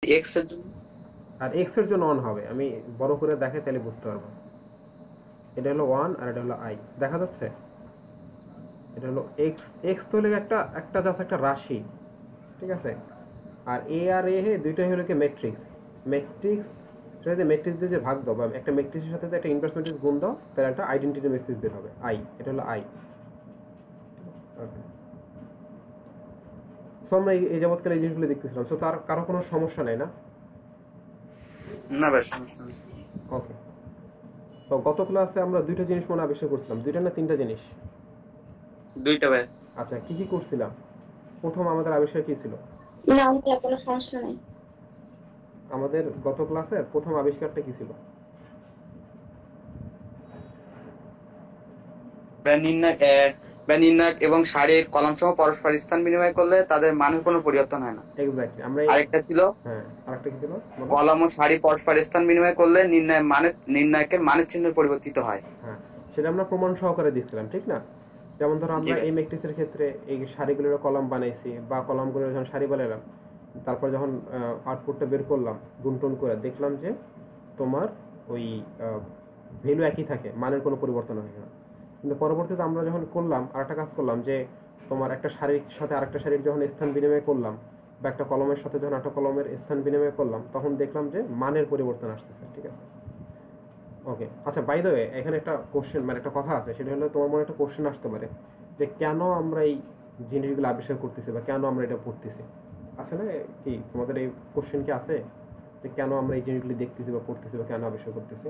X এর জন্য? আর x এর জন্য অন হবে, আমি বড় করে দেখাই তাহলে বুঝতে পারবো। এটা হলো ওয়ান আর এটা হলো আই, দেখা যাচ্ছে? এটা হলো এক্স। এক্স তো হলো একটা একটা জাস্ট একটা রাশি, ঠিক আছে? আর এ আর এ হে দুইটাই হলো কি ম্যাট্রিক্স। ম্যাট্রিক্স যদি ম্যাট্রিক্স দিয়ে যে ভাগ দাও বা একটা ম্যাট্রিক্সের সাথে একটা ইনভার্স ম্যাট্রিক্স গুণ দাও, তাহলে একটা আইডেন্টিটি ম্যাট্রিক্স বের হবে আই। এটা হলো আই। ওকে, সো আমরা এই যাবৎকাল এই জিনিসগুলো দেখতেছিলাম, সো তার কারো কোনো সমস্যা নাই না? না ভাই, সমস্যা নেই। ওকে, তো গত ক্লাসে আমরা দুইটা জিনিস মনে আবিষ্কার করছিলাম, দুইটা না তিনটা জিনিস? দুইটা ভাই। আচ্ছা, কি কি করছিলাম? প্রথম আমাদের আবিষ্কার কি ছিল? না ওটা কোনো সমস্যা নাই। আমাদের গত ক্লাসের প্রথম আবিষ্কারটা কি ছিল? ভাই নির্ণায়ক এবং সারির কলাম সমূহ পরস্পর স্থান বিনিময় করলে তাদের মানের কোনো পরিবর্তন হয় না। এক্স্যাক্টলি, আমরা আরেকটা ছিল, হ্যাঁ, আরেকটা কি ছিল বলো? কলাম ও সারি পরস্পর স্থান বিনিময় করলে নির্ণায়কের মানের চিহ্ন পরিবর্তিত হয়। হ্যাঁ, সেটা আমরা প্রমাণ সহকারে দিচ্ছিলাম, ঠিক না? যেমন ধরো জি আমরা ভাই। এই ম্যাট্রিক্সের ক্ষেত্রে এই সারিগুলোর কলাম বানাইছি বা কলামগুলোর যখন সারি বানালাম, তারপর যখন আউটপুটটা বের করলাম গুণটুন করে, দেখলাম যে তোমার ওই ভ্যালু একই থাকে, মানের কোনো পরিবর্তন হয় না। কিন্তু পরবর্তীতে আমরা যখন করলাম আরেকটা কাজ করলাম, যে তোমার একটা শারীর সাথে আরেকটা শারীর যখন স্থান বিনিময় করলাম, বা একটা কলমের সাথে যখন একটা কলমের স্থান বিনিময় করলাম, তখন দেখলাম যে মানের পরিবর্তন আসতেছে, ঠিক আছে? ওকে, আচ্ছা, বাই দ্য ওয়ে, এখানে একটা কোশ্চেন মানে একটা কথা আছে, সেটা হলো তোমার মনে একটা কোশ্চেন আসতে পারে যে কেন আমরা এই জিনিসগুলো আবিষ্কার করতেছি বা কেন আমরা এটা পড়তেছি। আসলে কি তোমাদের এই কোশ্চেন কি আছে যে কেন আমরা এই জিনিসগুলি দেখতেছি বা পড়তেছি বা কেন আবিষ্কার করতেছি?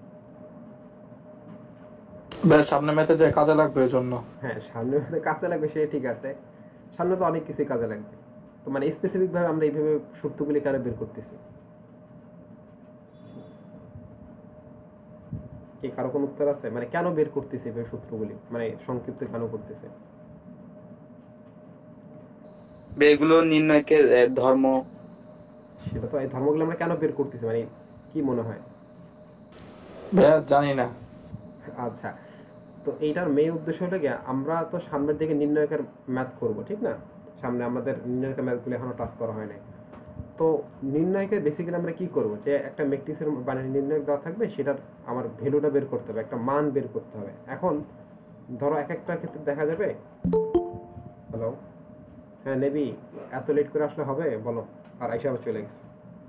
ভাই সামনে ম্যাথে যে কাজে লাগবে এই জন্য। হ্যাঁ, সামনে হতে কাজে লাগবে সে ঠিক আছে, সামনে তো অনেক কিছু কাজে লাগবে। তো মানে স্পেসিফিক ভাবে আমরা এইভাবে সূত্রগুলি কেন বের করতেছি? কি কারো কোনো উত্তর আছে? মানে কেন বের করতেছি এইভাবে সূত্রগুলি, মানে সংক্ষিপ্ত কেন করতেছে? এগুলো নির্ণয়কের ধর্ম। সেটা তো, এই ধর্মগুলো আমরা কেন বের করতেছি মানে কি মনে হয়? ভাইয়া জানি না। আচ্ছা, তো এইটার মেইন উদ্দেশ্য হলো গিয়ে আমরা তো সামনের দিকে নির্ণায়কের ম্যাথ করব, ঠিক না? সামনে আমাদের নির্ণায়কের ম্যাথগুলো এখনো টাচ করা হয় নাই। তো নির্ণায়কের বেসিক্যালি আমরা কি করব, যে একটা ম্যাট্রিক্সের মানে নির্ণায়ক দেওয়া থাকবে, সেটার আমার ভ্যালুটা বের করতে হবে, একটা মান বের করতে হবে। এখন ধরো এক একটা ক্ষেত্রে দেখা যাবে। হ্যালো, হ্যাঁ নেবি, এত লেট করে আসলে হবে বলো? আর আইসা আবার চলে গেছে।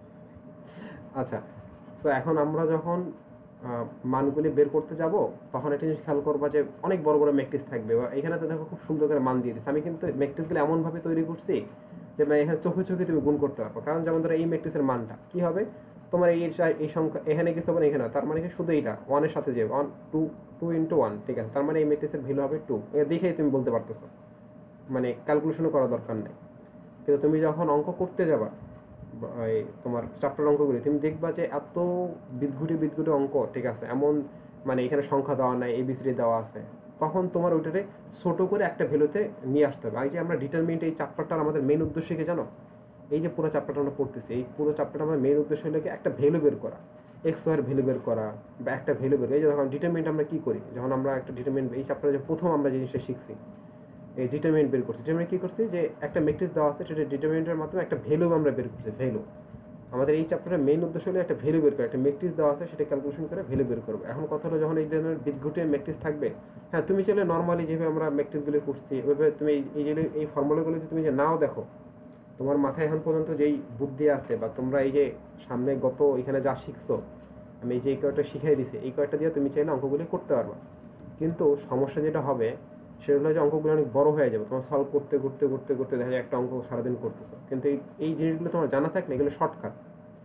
আচ্ছা, তো এখন আমরা যখন মানগুলি বের করতে যাব, তখন একটা জিনিস খেয়াল করবা যে অনেক বড় বড় ম্যাট্রিক্স থাকবে, বা এখানে তো দেখো খুব সুন্দর করে মান দিয়ে দিচ্ছে। আমি কিন্তু ম্যাট্রিক্সগুলো এমন ভাবে তৈরি করছি যে মানে এখানে চোখে চোখে তুমি গুণ করতে পারবো। কারণ যেমন ধরো এই ম্যাট্রিক্সের মানটা কি হবে, তোমার এই সংখ্যা এখানে কিছু হবে না, এখানে, তার মানে কি শুধু এইটা ওয়ানের সাথে যাবে, one two, two into one, ঠিক আছে? তার মানে এই ম্যাট্রিক্সের ভ্যালু হবে টু। দেখেই তুমি বলতে পারতেছো, মানে ক্যালকুলেশনও করা দরকার নেই। কিন্তু তুমি যখন অঙ্ক করতে যাবা, এই তোমার চ্যাপ্টার অঙ্কগুলি, তুমি দেখবা যে এত বিদঘুটে বিদঘুটে অঙ্ক, ঠিক আছে? এমন মানে এখানে সংখ্যা দেওয়া নাই, এবিসিডি দেওয়া আছে, তখন তোমার ওইটারে ছোট করে একটা ভ্যালুতে নিয়ে আসতে হবে। আর এই যে আমরা ডিটারমিন্ট, এই চ্যাপ্টারটার আমাদের মেইন উদ্দেশ্য কি জানো? এই যে পুরো চ্যাপ্টারটা আমরা পড়তেছি, এই পুরো চ্যাপ্টারটা আমাদের মেইন উদ্দেশ্য হলো কি একটা ভ্যালু বের করা, এক্স ওয়াই এর ভ্যালু বের করা, বা একটা ভ্যালু বের করা। এই যে যখন ডিটারমিন্ট আমরা কি করি, যখন আমরা একটা ডিটারমিন্ট এই চ্যাপ্টারে যে প্রথম আমরা জিনিসটা শিখছি, এই ডিটারমিনেন্ট বের করছি। ডিটারমিনেন্ট কি করছি, যে একটা ম্যাট্রিক্স দেওয়া আছে, সেটা ডিটারমিনেন্টের মাধ্যমে একটা ভ্যালু আমরা বের করছি, ভ্যালু। আমাদের এই চ্যাপ্টারের মেইন উদ্দেশ্য হলো একটা ভ্যালু বের করা, একটা ম্যাট্রিক্স দেওয়া আছে, সেটা ক্যালকুলেশন করে ভ্যালু বের করবো। এখন কথা হলো, যখন এই ধরনের বিদঘুটে ম্যাট্রিক্স থাকবে, হ্যাঁ তুমি চাইলে নর্মালি যেভাবে আমরা ম্যাট্রিক্সগুলো করছি ওইভাবে তুমি এই যে এই ফর্মুলাগুলো যদি তুমি যে নাও দেখো, তোমার মাথায় এখন পর্যন্ত যেই বুদ্ধি আছে, বা তোমরা এই যে সামনে গত এখানে যা শিখছো, আমি এই যে এই কয়েকটা শিখাই দিছি, এই কয়েকটা দিয়ে তুমি চাইলে অঙ্কগুলি করতে পারবা। কিন্তু সমস্যা যেটা হবে সেটা হলো যে অঙ্কগুলো অনেক বড় হয়ে যাবে, তোমার সলভ করতে করতে করতে করতে দেখা যায় একটা অঙ্ক সারাদিন করতেছো। কিন্তু এই জিনিসগুলো তোমার জানা থাকলে এগুলো শর্টকাট।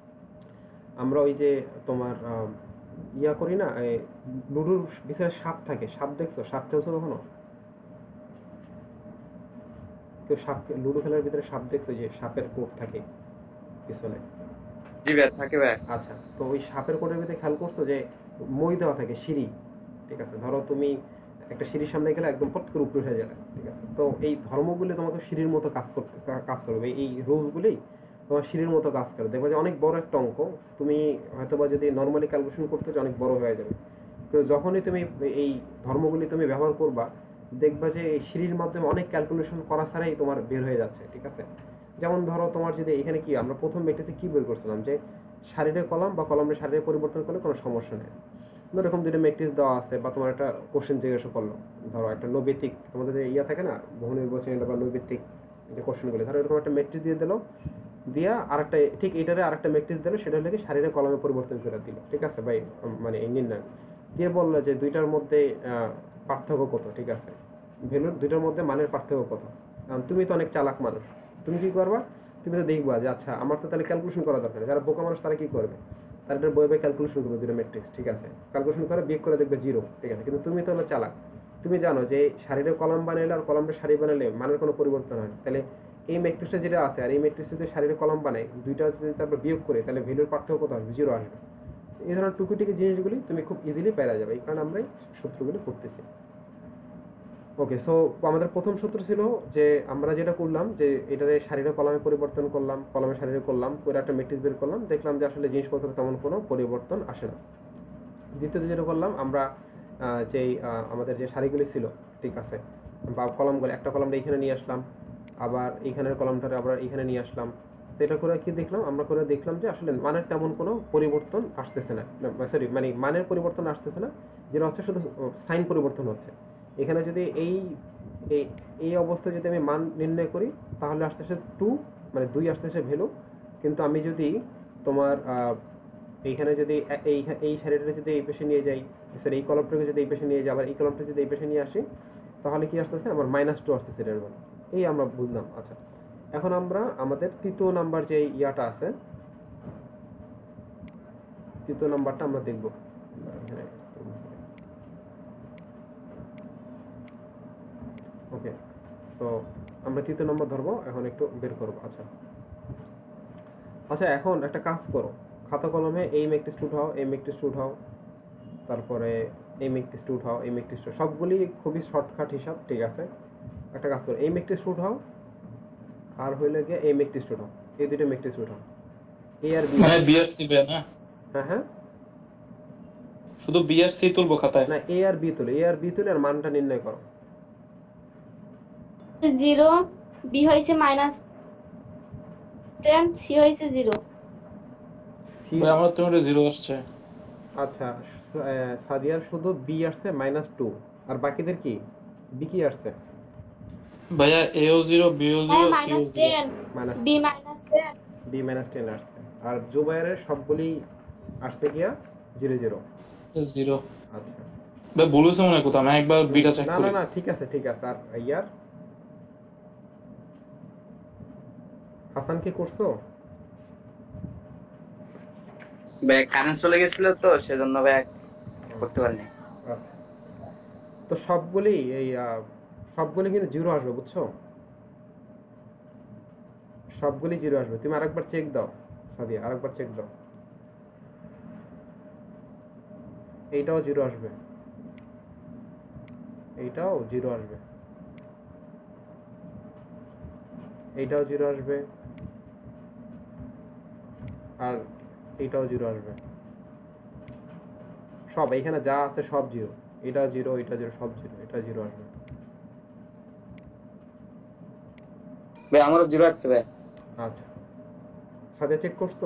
আমরা ওই যে তোমার ইয়া করি না, লুডোর ভিতরে সাপ থাকে, সাপ দেখছো? সাপ খেলছো কখনো? কেউ সাপ, লুডো খেলার ভিতরে সাপ দেখছো, যে সাপের কোট থাকে পিছনে? জি ভাই, থাকে ভাই। আচ্ছা, তো ওই সাপের কোটের ভিতরে খেয়াল করছো যে মই দেওয়া থাকে, সিঁড়ি, ঠিক আছে? ধরো তুমি একটা সিঁড়ির সামনে গেলে একদম পট করে উপরে উঠে যাবে, ঠিক আছে? তো এই ধর্মগুলি তোমাকে সিঁড়ির মতো কাজ করবে, এই রুলসগুলি তোমার সিঁড়ির মতো কাজ করে। দেখবে যে অনেক বড় একটা অঙ্ক তুমি হয়তোবা যদি নর্মালি ক্যালকুলেশন করতে চাও, অনেক বড় হয়ে যাবে। তো যখনই তুমি এই ধর্মগুলি তুমি ব্যবহার করবা, দেখবা যে এই সিঁড়ির মাধ্যমে অনেক ক্যালকুলেশন করা ছাড়াই তোমার বের হয়ে যাচ্ছে, ঠিক আছে? যেমন ধরো তোমার যদি এখানে কি আমরা প্রথম ম্যাট্রিক্সে কি বের করছিলাম যে সারির কলাম বা কলামের সারির পরিবর্তন করলে কোনো সমস্যা নেই। এরকম দুটো ম্যাট্রিক্স দেওয়া আছে বা তোমার একটা কোশ্চেন জিজ্ঞাসা করলো, ধরো একটা নৈবেতিক আমাদের যে ইয়া থাকে না বহু নির্বাচনী বা নৈবেতিক যে কোশ্চেনগুলি, ধরো এরকম একটা ম্যাট্রিক্স দিয়ে দিলো, দিয়া আরেকটা ঠিক এটারে আরেকটা ম্যাট্রিক্স দিলো, সেটা হলে কি শারীরিক কলমে পরিবর্তন করে দিল, ঠিক আছে ভাই, মানে এই নির্ণয় দিয়ে বললো যে দুইটার মধ্যে পার্থক্য কত, ঠিক আছে, ভ্যালুর দুইটার মধ্যে মানের পার্থক্য কত। তুমি তো অনেক চালাক মানুষ, তুমি কি করবা, তুমি তো দেখবা যে আচ্ছা আমার তো তাহলে ক্যালকুলেশন করা দরকার, যারা বোকা মানুষ তারা কি করবে, তারা এটা বই বই ক্যালকুলেশন করবে দুটো ম্যাট্রিক্স, ঠিক আছে, ক্যালকুলেশন করে বিয়োগ করে দেখবে 0, ঠিক আছে। কিন্তু তুমি তো হলো চালাক, তুমি জানো যে শারীরিক কলম বানাইলে আর কলমটা সারি বানাইলে মানের কোনো পরিবর্তন হয় না। তাহলে এই ম্যাট্রিক্সটা যেটা আছে আর এই ম্যাট্রিক্সটা যদি শারীরিক কলম বানাই, দুইটা যদি তারপর বিয়োগ করে, তাহলে ভ্যালুর পার্থক্য কত আসবে, 0 আসবে। এই ধরনের টুকিটিকি জিনিসগুলি তুমি খুব ইজিলি পেরা যাবে, এই কারণে আমরা এই সূত্রগুলি করতেছি। ওকে, সো আমাদের প্রথম সূত্র ছিল যে আমরা যেটা করলাম যে এটারে শারীরিক কলমে পরিবর্তন করলাম, কলমে শারীরিক করলাম, করে একটা ম্যাট্রিক্স বের করলাম, দেখলাম যে আসলে জিনিসপত্র তেমন কোনো পরিবর্তন আসে না। দ্বিতীয়ত যেটা করলাম আমরা যেই আমাদের যে সারিগুলি ছিল, ঠিক আছে, বা কলমগুলো, একটা কলমটা এখানে নিয়ে আসলাম, আবার এখানের কলমটারে আবার এখানে নিয়ে আসলাম, তো এটা করে কি দেখলাম, আমরা করে দেখলাম যে আসলে মানের তেমন কোনো পরিবর্তন আসতেছে না, সরি মানে মানের পরিবর্তন আসতেছে না, যেটা হচ্ছে শুধু সাইন পরিবর্তন হচ্ছে। এখানে যদি এই এই অবস্থায় যদি আমি মান নির্ণয় করি তাহলে আসতেছে 2, মানে 2 আসতেছে ভ্যালু। কিন্তু আমি যদি তোমার এইখানে যদি এই সারিটা যদি এই পাশে নিয়ে যাই, স্যার এই কলমটাকে যদি এই পাশে নিয়ে যাই, আবার এই কলমটা যদি এই পাশে নিয়ে আসি, তাহলে কি আসতেছে আমার -2 আসতেছে এর মান। এই আমরা বুঝলাম। আচ্ছা, এখন আমরা আমাদের তৃতীয় নাম্বার যে ইয়াটা আছে, তৃতীয় নাম্বারটা আমরা দেখব। ওকে, তো আমরা তৃতীয় নম্বর ধরবো, এখন একটু বের করবো। আচ্ছা আচ্ছা, এখন একটা কাজ করো, খাতা কলমে এই ম্যাট্রিক্স উঠাও, এই ম্যাট্রিক্স উঠাও, তারপরে এই ম্যাট্রিক্স উঠাও, এই ম্যাট্রিক্স, সবগুলি খুবই শর্টকাট হিসাব, ঠিক আছে। একটা কাজ করো, এই ম্যাট্রিক্স উঠাও, আর হইলে গিয়ে এই ম্যাট্রিক্স উঠাও, এই দুটো ম্যাট্রিক্স উঠাও, এ আর বি, মানে বি আর সি বে না, হ্যাঁ হ্যাঁ, শুধু বি আর সি তুলবো খাতায়? না, এ আর বি তুলে, এ আর বি তুলে আর মানটা নির্ণয় করো। 0, বি হয়েছে -10, সি হয়েছে 0। ভাই আমার তো এটা 0 আসছে। আচ্ছা, সাদিয়ার শুধু বি আসছে -2, আর বাকিদের কি বি কি আসছে? ভাইয়া এও 0, বিও 0, হ্যাঁ সিও 0। -10, বি -10। বি -10 আসছে, আর জুবাইরের সবগুলি আসছে গিয়া 0 0। 0। আচ্ছা, ভাই বলেছে মনে হয় কোথাও, আমি একবার বিটা চেক না করি। না না, ঠিক আছে ঠিক আছে। আর ইয়ার হাসান কি করছো? ব্যাগ কারেন্ট চলে গেছিল তো সেজন্য ব্যাগ করতে পারিনি। আচ্ছা, তো সবগুলি এই সবগুলি কিন্তু 0 আসবে, বুঝছো, সবগুলি 0 আসবে। তুমি আরেকবার চেক দাও সাদিয়া, আরেকবার চেক দাও, এইটাও 0 আসবে, এইটাও 0 আসবে, এইটাও 0 আসবে, আর এইটাও 0 আসবে। সব এইখানে যা আছে সব 0, এটা 0, এটা 0, সব 0, এটা 0 আসবে। ভাই আমারও 0 আসছে ভাই। আচ্ছা, সাদিয়া চেক করছো?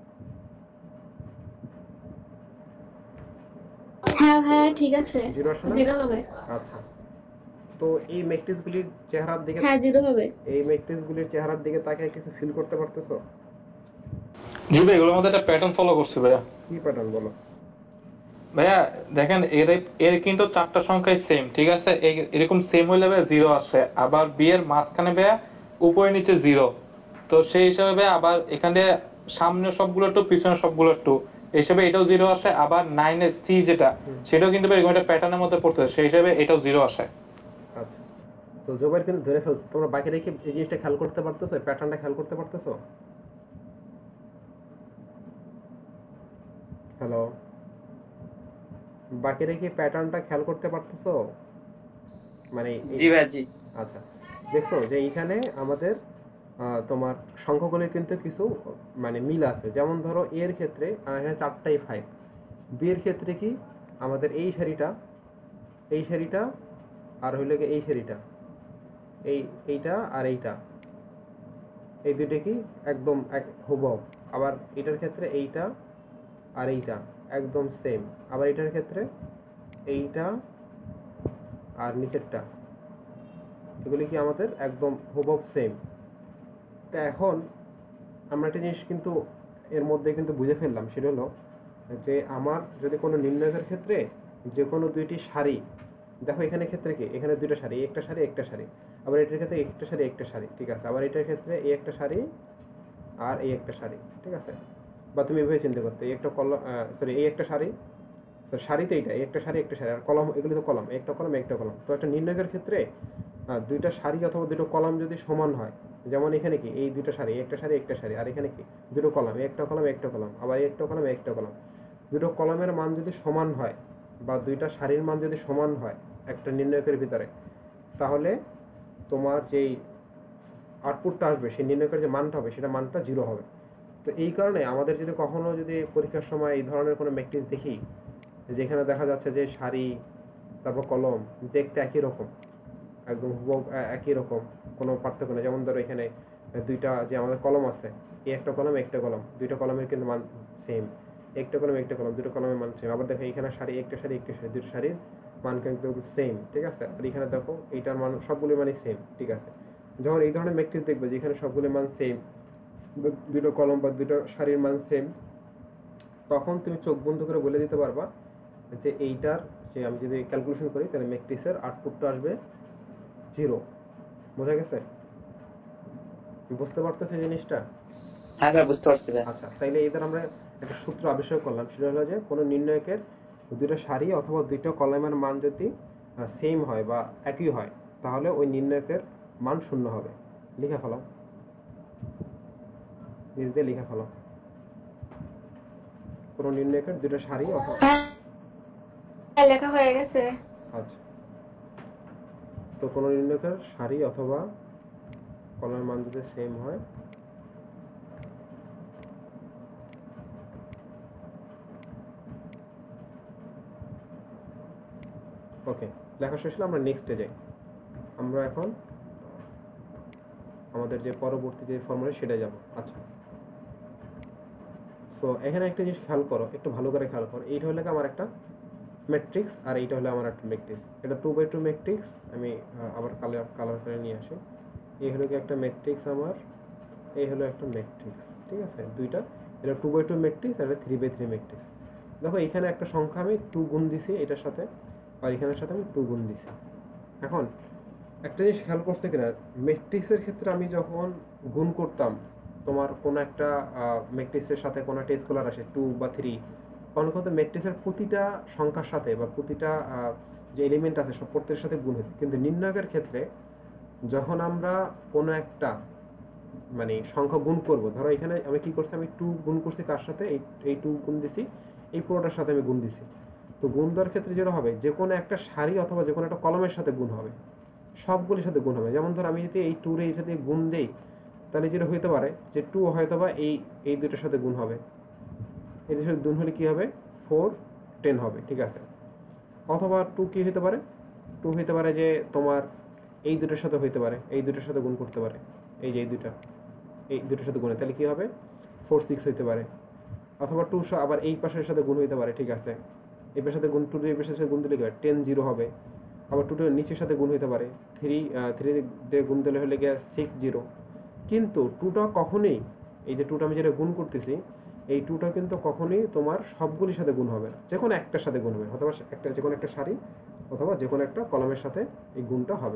হ্যাঁ হ্যাঁ ঠিক আছে, 0 আসে না? 0 হবে। আচ্ছা, তো এই ম্যাট্রিক্সগুলির চেহারার দিকে, হ্যাঁ 0 হবে। এই ম্যাট্রিক্সগুলির চেহারার দিকে তাকিয়ে কিছু ফিল করতে পারতেছো? জি ভাই, এগুলোর মধ্যে একটা প্যাটার্ন ফলো করছে ভাইয়া। কি প্যাটার্ন বলো? ভাইয়া দেখেন, এর কিন্তু 4টা সংখ্যাই সেম, ঠিক আছে, এরকম সেম হইলে ভাইয়া 0 আসে। আবার বি এর মাঝখানে ভাইয়া উপরে নিচে 0, তো সেই হিসাবে ভাইয়া আবার এখানে সামনে সবগুলো 2, পিছনে সবগুলো 2, এই হিসাবে এটাও 0 আসে। আবার 9 এর সি যেটা, সেটাও কিন্তু ভাই এরকম একটা প্যাটার্নের মধ্যে পড়তেছে, সেই হিসাবে এটাও 0 আসে। আচ্ছা, তো জোবাইর কিন্তু ধরে ফেলছো, তোমরা বাকি রেখে এই জিনিসটা খেয়াল করতে পারতেছো, প্যাটার্নটা খেয়াল করতে পারতেছো? হ্যালো, বাকি রেখে প্যাটার্নটা খেয়াল করতে পারতেছো? মানে জি ভাই জি। আচ্ছা, দেখো যে এইখানে আমাদের তোমার সংখ্যাগুলো কিন্তু কিছু মানে মিল আছে। যেমন ধরো এর ক্ষেত্রে এখানে 4টাই 5, বি এর ক্ষেত্রে কি আমাদের এই সারিটা, এই সারিটা, আর হইলে গিয়ে এই সারিটা, এইটা আর এইটা, এই দুইটা কি একদম এক হুবহু। আবার এটার ক্ষেত্রে এইটা আর এইটা একদম সেম। আবার এটার ক্ষেত্রে এইটা আর নিচেরটা এগুলি কি আমাদের একদম হুবহু সেম। তো এখন আমরা একটা জিনিস কিন্তু এর মধ্যে কিন্তু বুঝে ফেললাম, সেটা হলো যে আমার যদি কোনো নির্ণায়কের ক্ষেত্রে যে কোনো দুইটি সারি, দেখো এখানে ক্ষেত্রে কি এখানে দুইটা সারি, একটা সারি একটা সারি, আবার এটার ক্ষেত্রে একটা সারি একটা সারি, ঠিক আছে। আবার এটার ক্ষেত্রে এই একটা সারি আর এই একটা সারি, ঠিক আছে। বা তুমি এভাবে চিন্তা করতে, এই একটা কলম, সরি এই একটা সারি, তো সারিতে এইটা একটা সারি একটা সারি, আর কলম এগুলো তো কলম, একটা কলম একটা কলম। তো একটা নির্ণায়কের ক্ষেত্রে দুইটা সারি অথবা দুটো কলম যদি সমান হয়, যেমন এখানে কি এই দুইটা সারি একটা সারি একটা সারি, আর এখানে কি দুটো কলম একটা কলম একটা কলম, আবার একটা কলম একটা কলম, দুটো কলমের মান যদি সমান হয় বা দুইটা সারির মান যদি সমান হয় একটা নির্ণায়কের ভিতরে, তাহলে তোমার যেই আউটপুটটা আসবে সেই নির্ণায়কের যে মানটা হবে সেটা মানটা 0 হবে। তো এই কারণে আমাদের যদি কখনো যদি পরীক্ষার সময় এই ধরনের কোনো ম্যাট্রিক্স দেখি যেখানে দেখা যাচ্ছে যে সারি তারপর কলম দেখতে একই রকম, একদম হুবহু একই রকম, কোনো পার্থক্য নেই। যেমন ধরো এখানে দুইটা যে আমাদের কলম আছে, এই একটা কলম একটা কলম, দুইটা কলমের কিন্তু মান সেম, একটা কলম একটা কলম, দুটো কলমের মান সেম। আবার দেখো এখানে সারি একটা সারি একটা সারি, দুটো সারির মান কিন্তু সেম, ঠিক আছে। আর এখানে দেখো এইটার মান সবগুলোর মানই সেম, ঠিক আছে। যখন এই ধরনের ম্যাট্রিক্স দেখবে যেখানে সবগুলোর মান সেম, দুটো কলম বা দুটো সারির মান সেম, তখন তুমি চোখ বন্ধ করে বলে দিতে পারবা যে এইটার যে আমি যদি ক্যালকুলেশন করি তাহলে ম্যাট্রিক্সের আউটপুটটা আসবে 0। বোঝা গেছে? বুঝতে পারতেছে জিনিসটা? হ্যাঁ ভাই, বুঝতে পারছি ভাই। আচ্ছা, তাইলে এদের আমরা একটা সূত্র আবিষ্কার করলাম, সেটা হলো যে কোনো নির্ণায়কের দুটো সারি অথবা দুটো কলামের মান যদি সেম হয় বা একই হয়, তাহলে ওই নির্ণায়কের মান 0 হবে। লিখে ফেলো, নিজ দিয়ে লিখে ফেলো। কোনো নির্ণায়কের দুটো সারি অথবা, হ্যাঁ, লেখা হয়ে গেছে। আচ্ছা, তো কোনো নির্ণায়কের সারি অথবা কলামের মান যদি সেম হয়, ওকে, লেখা শেষ হলে আমরা নেক্সটে যাই। আমরা এখন আমাদের যে পরবর্তী যে ফর্মুলা সেটা যাব। আচ্ছা, তো এখানে একটা জিনিস খেয়াল করো, একটু ভালো করে খেয়াল করো। এইটা হলো আমার একটা ম্যাট্রিক্স আর এইটা হলো আমার একটা ম্যাট্রিক্স। এটা 2x2 ম্যাট্রিক্স। আমি আবার কালার করে নিয়ে আসি। এই হলো কি একটা ম্যাট্রিক্স আমার, এই হলো একটা ম্যাট্রিক্স, ঠিক আছে। দুইটা, এটা 2x2 ম্যাট্রিক্স আর এটা 3x3 ম্যাট্রিক্স। দেখো এখানে একটা সংখ্যা আমি 2 গুণ দিছি এটার সাথে, আর এখানের সাথে আমি 2 গুণ দিছি। এখন একটা জিনিস খেয়াল করতে কিনা, ম্যাট্রিক্সের ক্ষেত্রে আমি যখন গুণ করতাম তোমার কোনো একটা ম্যাট্রিক্সের সাথে কোনো একটা স্কেলার আসে 2 বা 3, তখন কিন্তু ম্যাট্রিক্সের প্রতিটা সংখ্যার সাথে বা প্রতিটা যে এলিমেন্ট আছে সব প্রত্যেকের সাথে গুণ হতো। কিন্তু নির্ণায়কের ক্ষেত্রে যখন আমরা কোনো একটা মানে সংখ্যা গুণ করব, ধরো এখানে আমি কি করছি, আমি 2 গুণ করছি কার সাথে, এই 2 গুণ দিছি এই পুরোটার সাথে আমি গুণ দিছি। তো গুণ দেওয়ার ক্ষেত্রে যেটা হবে, যে কোনো একটা সারি অথবা যে কোনো একটা কলমের সাথে গুণ হবে, সবগুলির সাথে গুণ হবে। যেমন ধর আমি যদি এই 2 এর সাথে গুণ দেই, তাহলে যেটা হইতে পারে যে 2 হয়তো বা এই দুটোর সাথে গুণ হবে, এই দুটোর সাথে গুণ হলে কি হবে 4 10 হবে, ঠিক আছে। অথবা 2 কি হতে পারে, 2 হইতে পারে যে তোমার এই দুটোর সাথে হইতে পারে, এই দুটোর সাথে গুণ করতে পারে, এই যে এই দুটোর সাথে গুণে, তাহলে কি হবে 4 6 হইতে পারে। অথবা 2 আবার এই পাশের সাথে গুণ হইতে পারে, ঠিক আছে। এই পাশের সাথে গুণ, 2 এই পাশের সাথে গুণ দিলে কি হয় 10 0 হবে। আবার 2 নিচের সাথে গুণ হইতে পারে, 3 দিয়ে গুণ দিলে হলে গিয়ে 6 0। কিন্তু 2টা কখনোই, এই যে 2টা আমি যেটা গুণ করতেছি, এই 2টা কিন্তু কখনোই তোমার সবগুলির সাথে গুণ হবে না, যে কোনো একটার সাথে গুণ হবে, অথবা একটা যে কোনো একটা সারি অথবা যে কোনো একটা কলমের সাথে এই গুণটা হবে।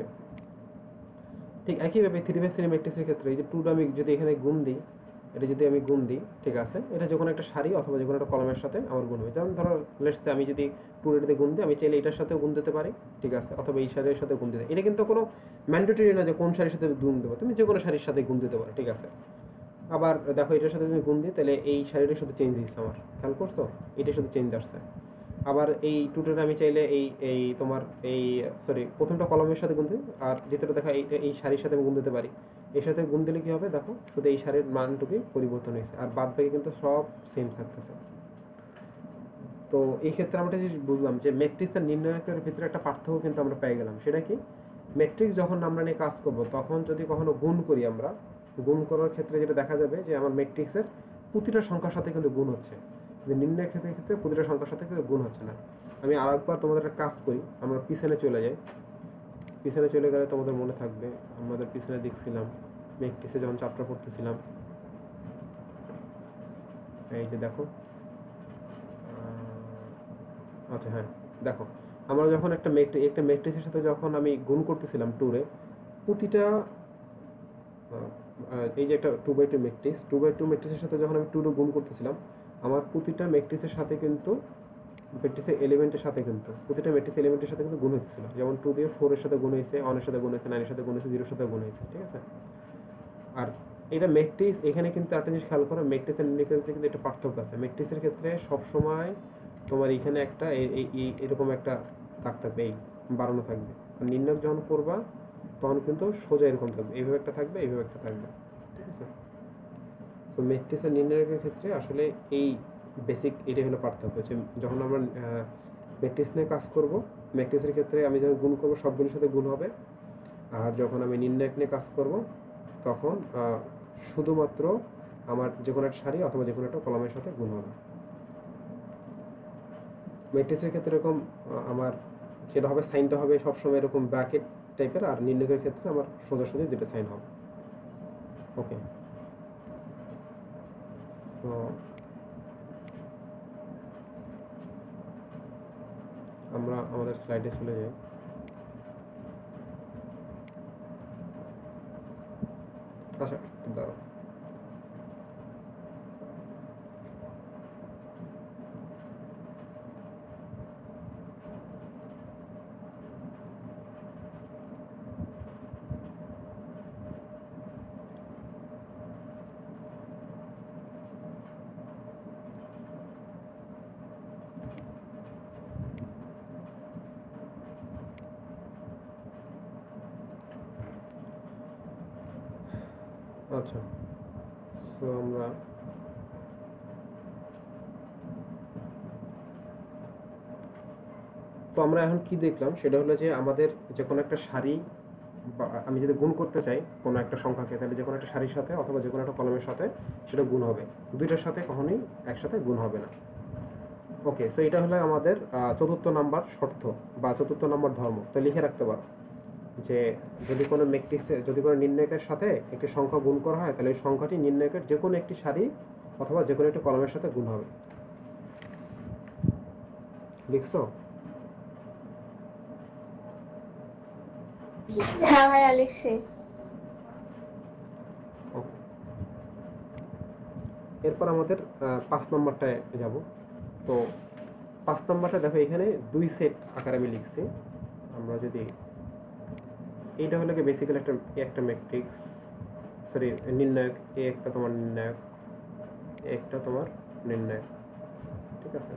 ঠিক একইভাবে 3x3 ম্যাট্রিক্সের ক্ষেত্রে এই যে 2টা আমি যদি এখানে গুণ দিই, এটা যদি আমি গুণ দিই, ঠিক আছে, এটা যে কোনো একটা সারি অথবা যে কোনো একটা কলমের সাথে আমার গুণ হবে। যেমন ধরো লেটস সে আমি যদি 2 এটাতে গুণ দিই, আমি চাইলে এটার সাথেও গুণ দিতে পারি, ঠিক আছে, অথবা এই সারির সাথে গুণ দিতে। এটা কিন্তু কোনো ম্যান্ডেটরি না যে কোন সারির সাথে গুণ দেবো, তুমি যে কোনো সারির সাথে গুণ দিতে পারো, ঠিক আছে। আবার দেখো এটার সাথে তুমি গুণ দিই, তাহলে এই সারিটার সাথে চেঞ্জ দিচ্ছে আমার, খেয়াল করছো, এটার সাথে চেঞ্জ আসছে। আবার এই 2টা আমি চাইলে এই তোমার এই সরি প্রথমটা কলমের সাথে গুণ দিই, আর যেটা দেখা এই সারির সাথে আমি গুণ দিতে পারি। এর সাথে গুণ দিলে কি হবে, দেখো শুধু এই সারির মানটুকু পরিবর্তন হয়েছে, আর বাদ বাকি কিন্তু সব সেম থাকতেছে। তো এই ক্ষেত্রে আমরা একটা জিনিস বুঝলাম যে ম্যাট্রিক্স আর নির্ণায়কের ভিতরে একটা পার্থক্য কিন্তু আমরা পেয়ে গেলাম। সেটা কি, ম্যাট্রিক্স যখন আমরা নিয়ে কাজ করব তখন যদি কখনো গুণ করি আমরা, গুণ করার ক্ষেত্রে যেটা দেখা যাবে যে আমার ম্যাট্রিক্সের প্রতিটা সংখ্যার সাথে কিন্তু গুণ হচ্ছে, কিন্তু নির্ণয়ের ক্ষেত্রে প্রতিটা সংখ্যার সাথে কিন্তু গুণ হচ্ছে না। আমি আরেকবার তোমাদের একটা কাজ করি, আমরা পিছনে চলে যাই। পিছনে চলে গেলে তোমাদের মনে থাকবে আমাদের পিছনে দেখছিলাম ম্যাট্রিক্সে যখন চ্যাপ্টার পড়তেছিলাম, এই যে দেখো, আচ্ছা হ্যাঁ দেখো, আমরা যখন একটা ম্যাট্রিক্সের সাথে যখন আমি গুণ করতেছিলাম টুরে, প্রতিটা এই যে একটা 2x2 ম্যাট্রিক্স, 2x2 ম্যাট্রিক্সের সাথে যখন আমি 2 গুণ করতেছিলাম, আমার প্রতিটা ম্যাট্রিক্সের সাথে কিন্তু ম্যাট্রিক্সের এলিমেন্টের সাথে কিন্তু প্রতিটা ম্যাট্রিক্স এলিমেন্টের সাথে কিন্তু গুণ হচ্ছিল। যেমন 2 দিয়ে 4 এর সাথে গুণ হয়েছে, 1 এর সাথে গুণ হয়েছে, 9 এর সাথে গুণ হয়েছে, 0 এর সাথে গুণ হয়েছে, ঠিক আছে। আর এটা ম্যাট্রিক্স, এখানে কিন্তু একটা জিনিস খেয়াল করো, ম্যাট্রিক্স আর নির্ণয়ের ক্ষেত্রে কিন্তু একটা পার্থক্য আছে। ম্যাট্রিক্সের ক্ষেত্রে সবসময় তোমার এখানে একটা এরকম একটা দাগ থাকবে, এই বাড়ানো থাকবে। আর নির্ণয় যখন করবা তখন কিন্তু সোজা এরকম থাকবে, এইভাবে একটা থাকবে, এইভাবে একটা থাকবে, ঠিক আছে। তো ম্যাট্রিক্স আর নির্ণয়ের ক্ষেত্রে আসলে এই বেসিক এটাই হলো পার্থক্য, যে যখন আমরা ম্যাট্রিক্স নিয়ে কাজ করব, ম্যাট্রিক্সের ক্ষেত্রে আমি যখন গুণ করব সবগুলোর সাথে গুণ হবে, আর যখন আমি নির্ণায়ক নিয়ে কাজ করব তখন শুধুমাত্র আমার যে কোনো একটা সারি অথবা যে কোনো একটা কলামের সাথে গুণ হবে। ম্যাট্রিক্সের ক্ষেত্রে এরকম আমার যেটা হবে, সাইনটা হবে সবসময় এরকম ব্র্যাকেট টাইপের, আর নির্ণায়কের ক্ষেত্রে আমার সোজাসুজি দুটো সাইন হবে। ওকে, তো আমরা আমাদের স্লাইডে চলে যাই। আচ্ছা দাঁড়াও, আচ্ছা তো আমরা এখন কি দেখলাম, সেটা হলো যে আমাদের যে কোনো একটা সারি, আমি যদি গুণ করতে চাই কোনো একটা সংখ্যাকে, তাহলে যে কোনো একটা সারির সাথে অথবা যে কোনো একটা কলমের সাথে সেটা গুণ হবে, দুইটার সাথে কখনোই একসাথে গুণ হবে না। ওকে, তো এটা হলো আমাদের চতুর্থ নাম্বার শর্ত বা চতুর্থ নাম্বার ধর্ম। তো লিখে রাখতে পারো যে যদি কোনো ম্যাট্রিক্সে, যদি কোনো নির্ণায়কের সাথে একটি সংখ্যা গুণ করা হয়, তাহলে এই সংখ্যাটি নির্ণায়কের যে কোনো একটি সারি অথবা যে কোনো একটি কলমের সাথে গুণ হবে। লিখছো? হ্যাঁ ভাইয়া লিখছি। এরপর আমাদের 5 নম্বরটায় যাব। তো 5 নম্বরটা দেখো, এখানে 2 সেট আকারে আমি লিখছি। আমরা যদি এইটা হলো কি বেসিক্যালি একটা ম্যাট্রিক্স, সরি নির্ণায়ক, এ একটা তোমার নির্ণায়ক, একটা তোমার নির্ণায়ক, ঠিক আছে।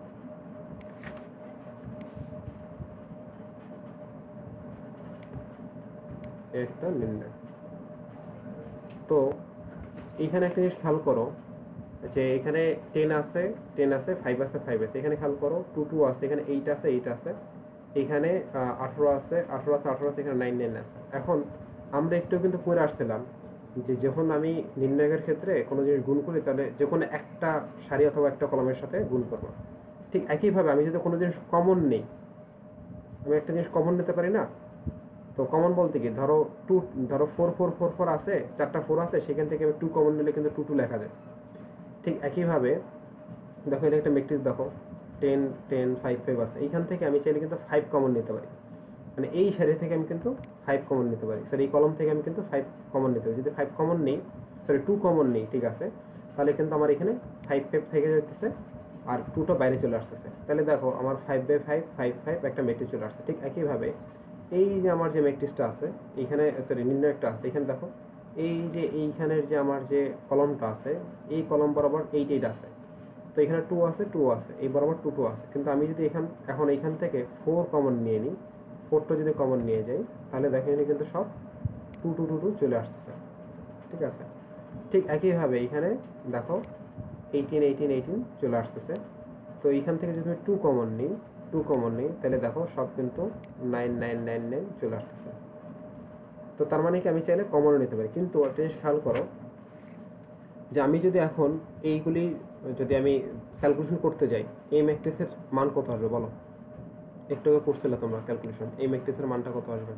একটা নির্ণায়ক। তো এইখানে একটা জিনিস খেয়াল করো যে এখানে 10 আছে, 5 আছে, 5 আছে। এখানে খেয়াল করো 2 আছে, এখানে 8 আছে, 8 আছে, এখানে 18 আছে, 18 আছে, 18 আছে, এখানে 9 9 আছে। এখন আমরা একটু কিন্তু পড়ে আসছিলাম যে যখন আমি নির্ণায়কের ক্ষেত্রে কোনো জিনিস গুণ করি, তাহলে যে কোনো একটা সারি অথবা একটা কলমের সাথে গুণ করবো। ঠিক একইভাবে আমি যদি কোনো জিনিস কমন নেই, আমি একটা জিনিস কমন নিতে পারি না। তো কমন বলতে কি, ধরো 4 4 4 4 আছে, 4টা 4 আছে, সেখান থেকে আমি 2 কমন নিলে কিন্তু 2 2 লেখা যায়। ঠিক একইভাবে দেখো, এটা একটা ম্যাট্রিক্স, দেখো 10 10 5 5 আছে, এইখান থেকে আমি চাইলে কিন্তু 5 কমন নিতে পারি। মানে এই সারি থেকে আমি কিন্তু 5 কমন নিতে পারি, সরি এই কলম থেকে আমি কিন্তু 5 কমন নিতে পারি। যদি 5 কমন নেই, সরি 2 কমন নেই, ঠিক আছে, তাহলে কিন্তু আমার এখানে 5 5 থেকে যাচ্ছে আর 2টা বাইরে চলে আসতেছে। তাহলে দেখো আমার 5/5 5 5 একটা ম্যাট্রিক্স চলে আসছে। ঠিক একইভাবে এই যে আমার যে ম্যাট্রিক্সটা আছে এখানে, সরি নির্ণায়কটা আছে, এখানে দেখো এই যে এইখানের যে আমার যে কলমটা আছে, এই কলম বরাবর 8 8 আছে। তো এখানে 2 আছে, 2 আছে, এই বরাবর 2 2 আছে। কিন্তু আমি যদি এখন এইখান থেকে 4 কমন নিয়ে নিই, 4টা যদি কমন নিয়ে যাই, তাহলে দেখো এখানে কিন্তু সব 2 2 2 2 চলে আসতেছে, ঠিক আছে। ঠিক একইভাবে এখানে দেখো 18 18 18 চলে আসতেছে। তো এইখান থেকে যদি আমি 2 কমন নিই, তাহলে দেখো সব কিন্তু 9 9 9 9 চলে আসতেছে। তো তো তার মানে কি আমি চাইলে কমনও নিতে পারি। কিন্তু একটা জিনিস খেয়াল করো যে আমি যদি এখন এইগুলি যদি আমি ক্যালকুলেশন করতে যাই, এই ম্যাট্রিক্সের মান কত আসবে বলো? একটু আগে করছিলে তোমরা ক্যালকুলেশন, এই ম্যাট্রিক্সের মানটা কত আসবে?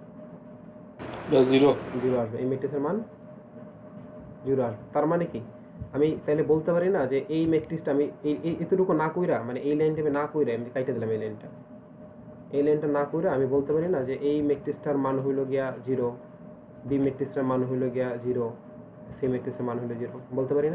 0 0 আসবে। এই ম্যাট্রিক্সের মান 0 আসবে। তার মানে কি আমি তাহলে বলতে পারি না যে এই ম্যাট্রিক্সটা আমি এতটুকু না কইরা, মানে এই লাইনটা আমি না কইরা আমি কাইটে দিলাম, এই লাইনটা না কইরা আমি বলতে পারি না যে এই ম্যাট্রিক্সটার মান হইল গিয়া 0, বি ম্যাট্রিক্সটার মান হইল গিয়া 0, সি ম্যাট্রিক্সের মান হইল 0, বলতে পারি না?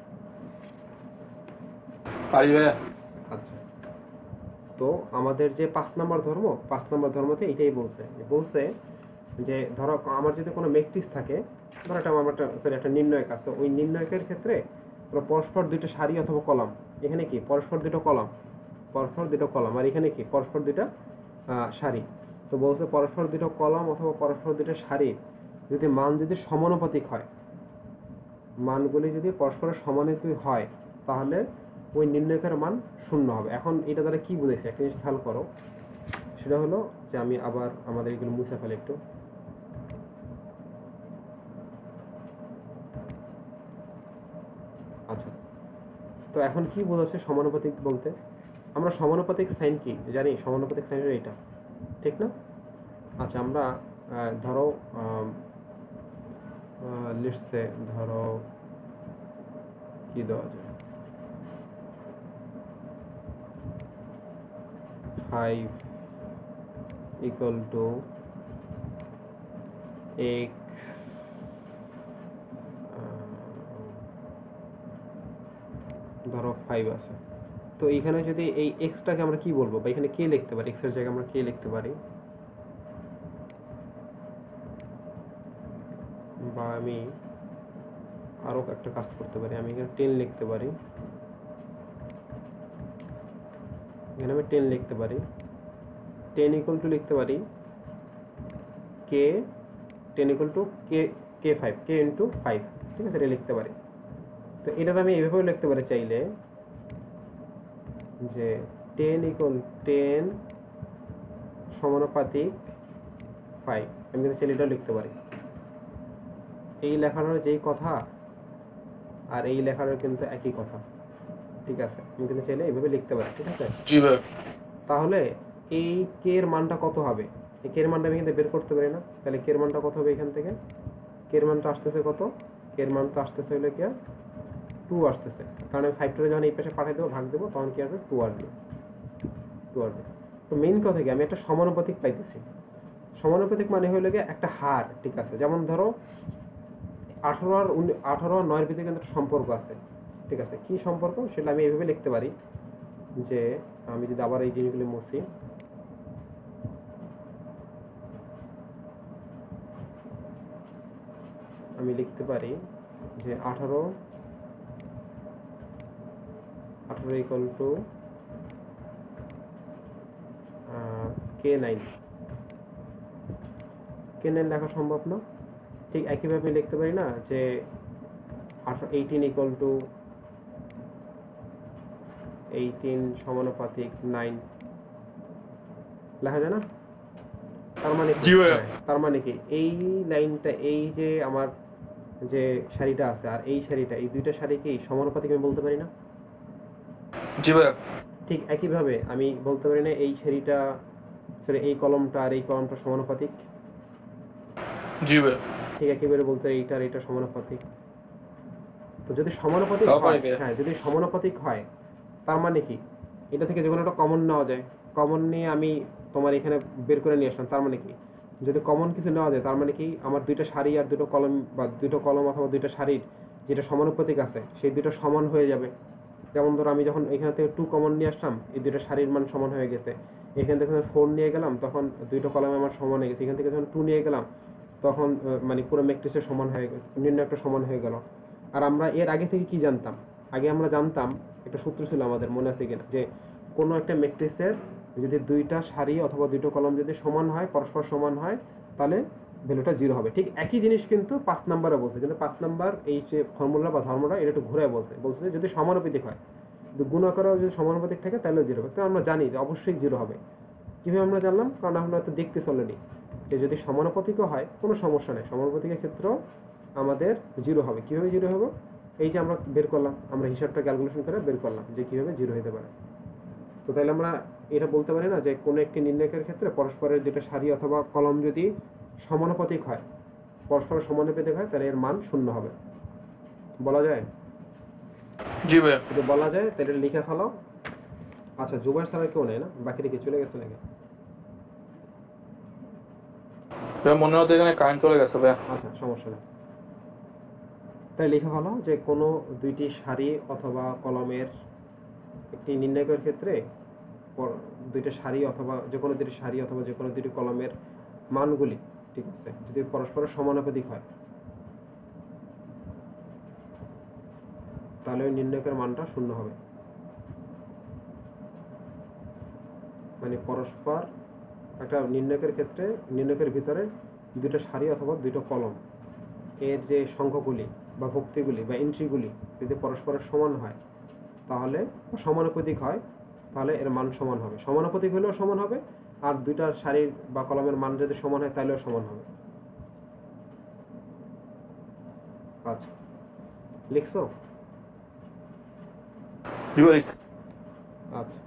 পারি ভাইয়া। আচ্ছা, তো আমাদের যে 5 নম্বর ধর্মতে এটাই বলছে যে ধরো আমার যদি কোনো ম্যাট্রিক্স থাকে, ধরো একটা নির্ণায়ক আছে, ওই নির্ণায়কের ক্ষেত্রে পরস্পর দুইটা সারি অথবা কলাম, এখানে কি পরস্পর দুটো কলাম, আর এখানে কি পরস্পর দুইটা সারি। তো বলছে পরস্পর দুটো কলাম অথবা পরস্পর দুটো সারি যদি মান যদি সমানুপাতিক হয়, মানগুলি যদি পরস্পরের সমানুপাতিক হয়, তাহলে ওই নির্ণায়কের মান 0 হবে। এখন এটা দ্বারা কি বুঝেছে একটা জিনিস খেয়াল করো, সেটা হলো যে আমি আবার আমাদের এগুলো মুছে ফেলে একটু। আচ্ছা, তো এখন কি বোঝাচ্ছে সমানুপাতিক বলতে? আমরা সমানুপাতিক সাইন কি জানি? সমানুপাতিক সাইন এটা, ঠিক না? আচ্ছা, আমরা ধরো লিখছে, ধরো কি দেওয়া যায়, 5 equal to x, ধরো 5 আছে। তো এইখানে যদি এই এক্সটাকে আমরা কি বলবো, বা এখানে কে লিখতে পারি, এক্স এর জায়গায় আমরা কে লিখতে পারি, বা আমি আরো একটা কাজ করতে পারি, আমি এখানে 10 লিখতে পারি, এখানে আমি 10 লিখতে পারি, 10 ইকুয়াল টু লিখতে পারি K, 10 equal to K 5, K into 5, ঠিক আছে, এটা লিখতে পারি। তো এটা আমি এইভাবেও লিখতে পারি চাইলে, যে 10 ইকুয়াল 10 সমানুপাতিক 5, আমি কিন্তু চাইলে এটাও লিখতে পারি। এই লেখানোর যেই কথা আর এই লেখানোর কিন্তু একই কথা, ঠিক আছে, আমি কিন্তু চাইলে এইভাবে লিখতে পারি, ঠিক আছে। জি ভাই। তাহলে এই কে এর মানটা কত হবে? এই কে এর মানটা আমি কিন্তু বের করতে পারি না, তাহলে কে এর মানটা কত হবে? এখান থেকে কে এর মানটা আসতেছে কত? কে এর মানটা আসতেছে হলো কি 2 আসতেছে, কারণ আমি 5টারে যখন এই পাশে পাঠিয়ে দেবো, ভাগ দেবো, তখন কি আসবে? 2 আসবে। তো মেইন কথা কি আমি একটা সমানুপাতিক পাইতেছি। সমানুপাতিক মানে হলো গিয়ে একটা হার, ঠিক আছে। যেমন ধরো 18 আর 9 এর ভিতরে কিন্তু একটা সম্পর্ক আছে, ঠিক আছে। কি সম্পর্ক সেটা আমি এইভাবে লিখতে পারি, যে আমি যদি আবার এই জিনিসগুলি মুছি, আমি লিখতে পারি যে 18 ইকুয়াল টু K9 লেখা সম্ভব না? ঠিক একইভাবে লিখতে পারি না যে 18 ইকুয়াল টু 18 সমানুপাতিক 9 লেখা যায় না? তার মানে কি এই লাইনটা, এই যে আমার যে সারিটা আছে আর এই সারিটা, এই দুইটা সারি কি সমানুপাতিক আমি বলতে পারি না? জি ভাই। ঠিক একইভাবে আমি বলতে পারি না এই সারিটা, সরি এই কলমটা আর এই কলমটা সমানুপাতিক? জি ভাই। ঠিক একইভাবে বলতে এইটা আর এটা সমানুপাতিক। তো যদি সমানুপাতিক হয়, হ্যাঁ, যদি সমানুপাতিক হয়, তার মানে কি এটা থেকে যে কোনো একটা কমন নেওয়া যায়। কমন নিয়ে আমি তোমার এখানে বের করে নিয়ে আসলাম, তার মানে কি যদি কমন কিছু নেওয়া যায়, তার মানে কি আমার দুইটা সারি আর দুটো কলম, বা দুটো কলম অথবা দুইটা সারির যেটা সমানুপাতিক আছে সেই দুটো সমান হয়ে যাবে। যেমন ধরো আমি যখন এখান থেকে 2 কমন নিয়ে আসলাম, এই দুটো সারির মান সমান হয়ে গেছে। এখান থেকে 4 নিয়ে গেলাম, তখন দুটো কলমে আমার সমান হয়ে গেছে। এখান থেকে যখন 2 নিয়ে গেলাম, তখন মানে পুরো ম্যাট্রিক্সের সমান হয়ে গেছে, নির্ণয়টা সমান হয়ে গেল। আর আমরা এর আগে থেকে কি জানতাম? আগে আমরা জানতাম একটা সূত্র ছিল আমাদের, মনে আছে কিনা, যে কোনো একটা ম্যাট্রিক্সের যদি দুইটা সারি অথবা দুটো কলম যদি সমান হয়, পরস্পর সমান হয়, তাহলে ভ্যালুটা 0 হবে। ঠিক একই জিনিস কিন্তু 5 নম্বরে বলছে, কিন্তু 5 নম্বর এই যে ফর্মুলা বা ধর্মটা এটা একটু ঘুরে বলছে যদি সমানুপাতিক হয়, গুণাকারও যদি সমানুপাতিক থাকে তাহলে 0 হবে। তো আমরা জানি যে অবশ্যই 0 হবে। কিভাবে আমরা জানলাম? কারণ আমরা তো দেখতেছি অলরেডি যে যদি সমানুপাতিকও হয় কোনো সমস্যা নেই, সমানুপাতিকের ক্ষেত্রেও আমাদের জিরো হবে। কিভাবে জিরো হবে? এই যে আমরা বের করলাম, আমরা হিসাবটা ক্যালকুলেশন করে বের করলাম যে কিভাবে জিরো হতে পারে। তো তাহলে আমরা এটা বলতে পারি না যে কোনো একটি নির্ণায়কের ক্ষেত্রে পরস্পরের যেটা সারি অথবা কলম যদি সমানুপাতিক হয়, পরস্পর সমানুপাতিক হয়, তাহলে এর মান শূন্য হবে, বলা যায়? জি ভাইয়া। যদি বলা যায় তাহলে লিখে ফেলো। আচ্ছা, জুবাইর ছাড়া কেউ নেই না? বাকিটা কি চলে গেছে নাকি? মনে হচ্ছে এখানে কারেন্ট চলে গেছে ভাইয়া। আচ্ছা, সমস্যা নেই। তাই লিখে ফেলো যে কোনো দুইটি সারি অথবা কলমের একটি নির্ণায়কের ক্ষেত্রে দুইটা সারি অথবা যে কোনো দুটি সারি অথবা যে কোনো দুটি কলমের মানগুলি, ঠিক আছে, যদি পরস্পরের সমানুপাতিক হয়, তাহলে ওই নির্ণায়কের মানটা শূন্য হবে। মানে পরস্পর একটা নির্ণায়কের ক্ষেত্রে নির্ণায়কের ভিতরে দুটো সারি অথবা দুটো কলম এর যে সংখ্যাগুলি বা ভুক্তিগুলি বা এন্ট্রিগুলি যদি পরস্পরের সমান হয়, তাহলে সমানুপাতিক হয়, তাহলে এর মান সমান হবে। সমানুপাতিক হলেও সমান হবে, আর দুইটা সারির বা কলমের মান যদি সমান হয় তাহলেও সমান হবে। আচ্ছা, লিখছো? আচ্ছা,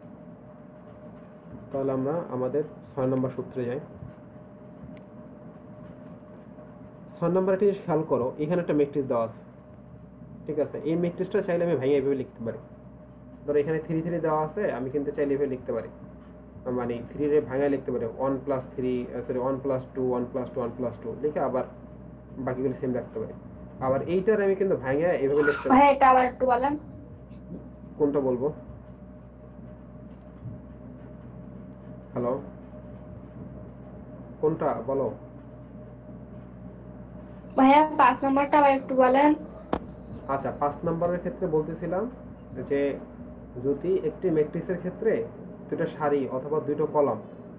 তাহলে আমরা আমাদের 6 নম্বর সূত্রে যাই। 6 নম্বর একটা জিনিস খেয়াল করো, এখানে একটা ম্যাট্রিক্স দেওয়া আছে, ঠিক আছে। এই ম্যাট্রিক্সটা চাইলে আমি ভেঙে এভাবে লিখতে পারি। ধরো এখানে 3 3 দেওয়া আছে, আমি কিন্তু চাইলে এভাবে লিখতে পারি, মানে 3 রে ভাঙায় লিখতে পারি 1 + 3 সরি 1 + 2 1 + 2 1 + 2 লিখে আবার বাকিগুলো সেম রাখতে পারি। আবার এইটার আমি কিন্তু ভাঙে এভাবে লিখতে পারি। ভাই এটা আবার একটু বলেন। কোনটা বলবো? হ্যালো, কোনটা বলো? ভাইয়া 5 নম্বরটা আবার একটু বলেন। আচ্ছা, 5 নম্বরের ক্ষেত্রে বলতেছিলাম যে যদি একটি ম্যাট্রিক্সের ক্ষেত্রে দুটো সারি অথবা দুটো কলাম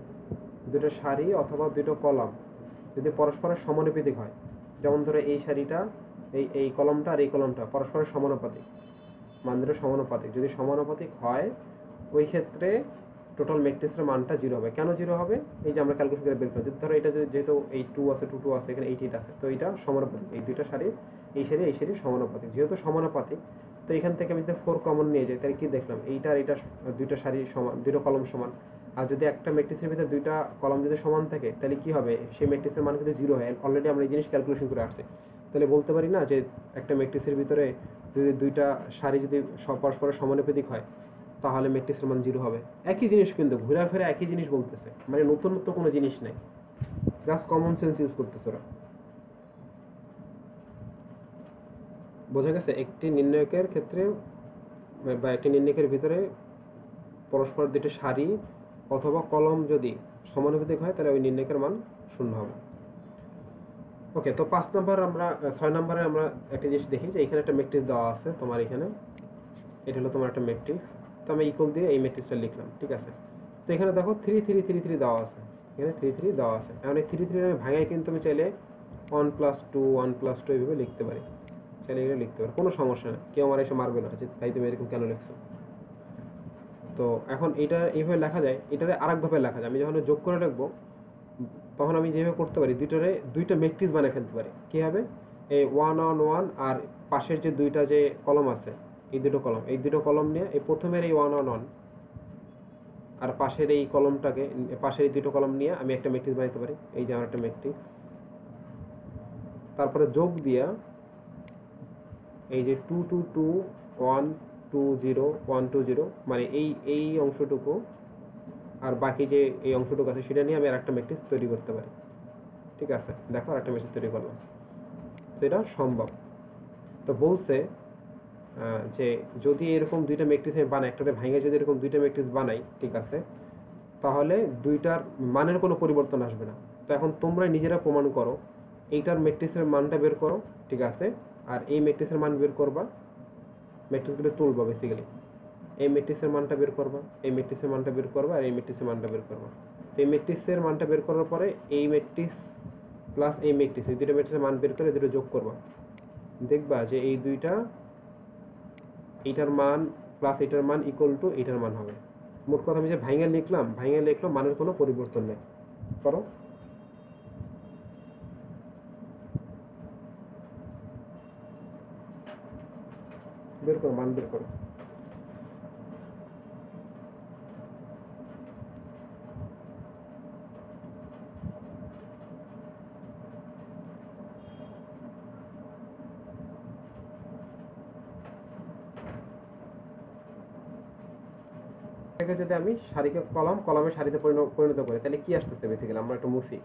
যদি পরস্পরের সমানুপাতিক হয়, যেমন ধরো এই সারিটা এই কলমটা আর এই কলমটা পরস্পরের সমানুপাতিক, মান দুটো সমানুপাতিক, যদি সমানুপাতিক হয় ওই ক্ষেত্রে টোটাল ম্যাট্রিক্সের মানটা জিরো হবে। কেন জিরো হবে? এই যে আমরা ক্যালকুলেশন করে বের করি, ধরো এটা যেহেতু এই 2 আছে 2 2 আছে, এখানে 8 8 আছে, তো এটা সমানুপাতিক, এই দুইটা সারি এই সারি সমানুপাতিক। যেহেতু সমানুপাতিক, তো এখান থেকে আমি যদি 4 কমন নিয়ে যাই, তাহলে কি দেখলাম? এইটা আর এটা দুইটা সারি সমান, দুটো কলম সমান। আর যদি একটা ম্যাট্রিক্সের ভিতরে দুইটা কলম যদি সমান থাকে, তাহলে কি হবে? সেই ম্যাট্রিক্সের মান কিন্তু জিরো হয়। অলরেডি আমরা এই জিনিস ক্যালকুলেশন করে আসছি। তাহলে বলতে পারি না যে একটা ম্যাট্রিক্সের ভিতরে যদি দুইটা সারি যদি পরস্পরের সমানুপাতিক হয়, তাহলে ম্যাট্রিক্সের মান জিরো হবে। একই জিনিস, কিন্তু ঘোরাফেরা একই জিনিস বলতেছে, মানে নতুনত্ব কোনো জিনিস নাই, জাস্ট কমন সেন্স ইউজ করতেছে ওরা। বোঝা গেছে? একটি নির্ণায়কের ক্ষেত্রে বা একটি নির্ণায়কের ভিতরে পরস্পর দুটি সারি অথবা কলম যদি সমানুপাতিক হয়, তাহলে ওই নির্ণায়কের মান শূন্য হবে। ওকে, তো 5 নম্বর আমরা 6 নম্বরে আমরা একটা জিনিস দেখি যে এখানে একটা ম্যাট্রিক্স দেওয়া আছে তোমার, এখানে এটা হলো তোমার একটা ম্যাট্রিক্স, তো আমি ইকুয়াল দিয়ে এই ম্যাট্রিক্সটা লিখলাম, ঠিক আছে। তো এখানে দেখো 3 3 3 3 দেওয়া আছে, এখানে 3 3 দেওয়া আছে। এখন এই 3 3 আমি ভাঙাই কিন্তু আমি চাইলে 1 + 2 1 + 2 এইভাবে লিখতে পারি, চাইলে এটা লিখতে পারি, কোনো সমস্যা নেই, কেউ আমার এসে মারবে না যে তাই তুমি এরকম কেন লিখছো। তো এখন এটা এইভাবে লেখা যায়, এটারে আরেকভাবে লেখা যায়। আমি যখন যোগ করে লিখবো, তখন আমি যেভাবে করতে পারি, দুইটা ম্যাট্রিক্স বানিয়ে ফেলতে পারি। কি হবে? এই 1 on 1 আর পাশের যে দুইটা যে কলম আছে, এই দুটো কলম নিয়ে এই প্রথমের এই 1 on 1 আর পাশের এই কলমটাকে, পাশের এই দুটো কলম নিয়ে আমি একটা ম্যাট্রিক্স বানাতে পারি। এই যে আমার একটা ম্যাট্রিক্স, তারপরে যোগ দিয়া এই যে 2 2 2 1 2 0 1 2 0, মানে এই অংশটুকু আর বাকি যে এই অংশটুকু আছে সেটা নিয়ে আমি আর একটা ম্যাট্রিক্স তৈরি করতে পারি, ঠিক আছে। দেখো আর একটা ম্যাট্রিক্স তৈরি করলাম, সেটা সম্ভব। তো বলছে যে যদি এরকম দুইটা ম্যাট্রিক্স আমি বানাই, একটাতে ভাঙে যদি এরকম দুইটা ম্যাট্রিক্স বানাই, ঠিক আছে, তাহলে দুইটার মানের কোনো পরিবর্তন আসবে না। তো এখন তোমরা নিজেরা প্রমাণ করো, এইটার ম্যাট্রিক্সের মানটা বের করো, ঠিক আছে, আর এই ম্যাট্রিক্সের মান বের করবা, ম্যাট্রিক্সগুলো তুলবা বেসিক্যালি, এই ম্যাট্রিক্সের মানটা বের করবা, এই ম্যাট্রিক্সের মানটা বের করবা, আর এই ম্যাট্রিক্সের মানটা বের করবা। তো এই ম্যাট্রিক্সের মানটা বের করার পরে এই ম্যাট্রিক্স প্লাস এই ম্যাট্রিক্স, এই দুটো ম্যাট্রিক্সের মান বের করে দুটো যোগ করবা, দেখবা যে এই দুইটা, এইটার মান প্লাস এটার মান ইকুয়াল টু এইটার মান হবে। মোট কথা আমি যে ভাঙে লিখলাম, মানের কোনো পরিবর্তন নেই। করো। বের করো, মান বের করো। এটাকে যদি আমি সারিকে কলাম, কলামে সারিতে পরিণত করি, তাহলে কি আসতেছে বেসিক্যালি? আমরা একটু মুছি,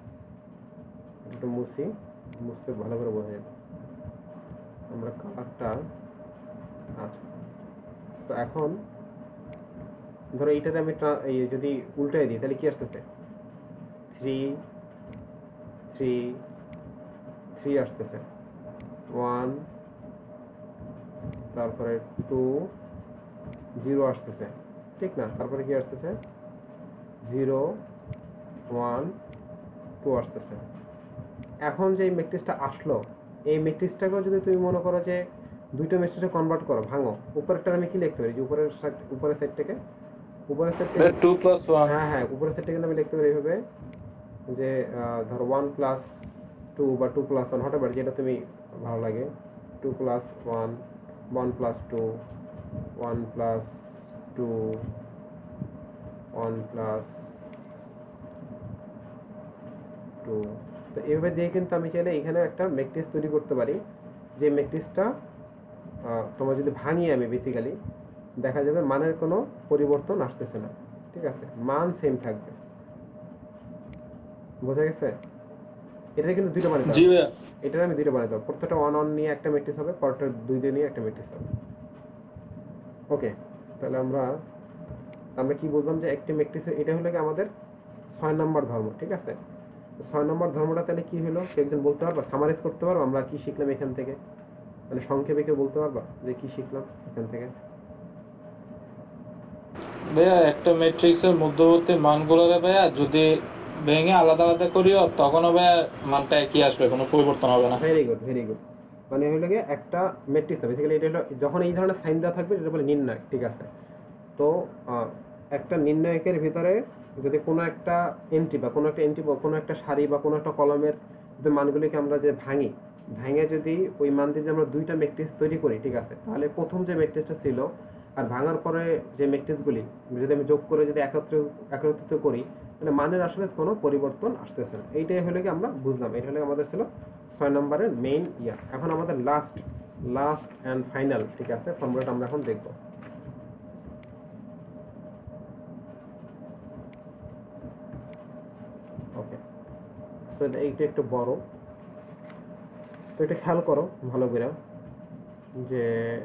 মুছতে ভালো করে বোঝা যাবে। আমরা কালারটা, আচ্ছা, তো এখন ধরো এইটাতে আমি যদি উল্টাই দিই তাহলে কি আসতেছে? 3 3 3 আসতেছে, 1, তারপরে 2 0 আসতেছে, ঠিক না? তারপরে কি আসতেছে? 0 1 2 আসতেছে। এখন যে ম্যাট্রিক্সটা আসলো, এই ম্যাট্রিক্সটাকেও যদি তুমি মনে করো যে দুইটা ম্যাট্রিক্সে কনভার্ট করো, ভাঙো, উপরেরটা আমি কি লিখতে পারি? যে উপরের সাইড থেকে, উপরের সাইড থেকে 2 + 1। হ্যাঁ, উপরের সাইড থেকে আমি লিখতে পারি এইভাবে যে ধরো 1 + 2 বা 2 + 1 হোয়াটএভার, যেটা তুমি ভালো লাগে, 2 + 1, 1 + 2, 1 + 2, 1 + 2। তো এইভাবে দিয়ে কিন্তু আমি চাইলে এখানে একটা ম্যাট্রিক্স তৈরি করতে পারি, যে ম্যাট্রিক্সটা তোমার যদি ভাঙি আমি, বেসিক্যালি দেখা যাবে মানের কোনো পরিবর্তন আসতেছে না, ঠিক আছে? মান সেম থাকবে। বোঝা গেছে? এটা কিন্তু দুইটা বানাতে জি হবে, ভাইয়া। এটার আমি দুইটা বানাতে হবে। প্রত্যেকটা 1 1 নিয়ে একটা ম্যাট্রিক্স হবে, পরেরটা 2 দিয়ে নিয়ে একটা ম্যাট্রিক্স হবে। ওকে, তাহলে আমরা কি বললাম যে একটি ম্যাট্রিক্সের, এটা হলো কি আমাদের 6 নম্বর ধর্ম, ঠিক আছে? 6 নম্বর ধর্মটা তাহলে কি হলো? কে একজন বলতে পারবা, সামারাইজ করতে পারবো আমরা কি শিখলাম এখান থেকে? মানে সংক্ষেপে কেউ বলতে পারবা যে কি শিখলাম এখান থেকে? ভাইয়া একটা ম্যাট্রিক্সের মধ্যবর্তী মানগুলোরে ভাইয়া যদি ভেঙে আলাদা আলাদা করিও, তখনও ভাইয়া মানটা একই আসবে, কোনো পরিবর্তন হবে না। Very good, very good. মানে হলো গিয়ে একটা ম্যাট্রিক্স, বেসিক্যালি এটা হলো যখন এই ধরনের সাইন দেওয়া থাকবে এটা বলে নির্ণায়ক, ঠিক আছে? তো একটা নির্ণায়কের ভিতরে যদি কোনো একটা এন্ট্রি বা কোনো একটা সারি বা কোনো একটা কলামের যে মানগুলিকে আমরা যে ভাঙে যদি ওই মান দিয়ে আমরা দুইটা ম্যাট্রিক্স তৈরি করি, ঠিক আছে? তাহলে প্রথম যে ম্যাট্রিক্সটা ছিল আর ভাঙার পরে যে ম্যাট্রিক্সগুলি যদি আমি যোগ করে যদি একত্রিত করি, মানে মানের আসলে কোনো পরিবর্তন আসতেছে না। এইটাই হলো কি আমরা বুঝলাম, এটা হলো আমাদের ছিল 6 নম্বরের মেইন ইয়া। এখন আমাদের লাস্ট এন্ড ফাইনাল, ঠিক আছে, ফর্মুলাটা আমরা এখন দেখব। ওকে, তো এইটা একটু বড়, তো এটা খেয়াল করো ভালো করে যে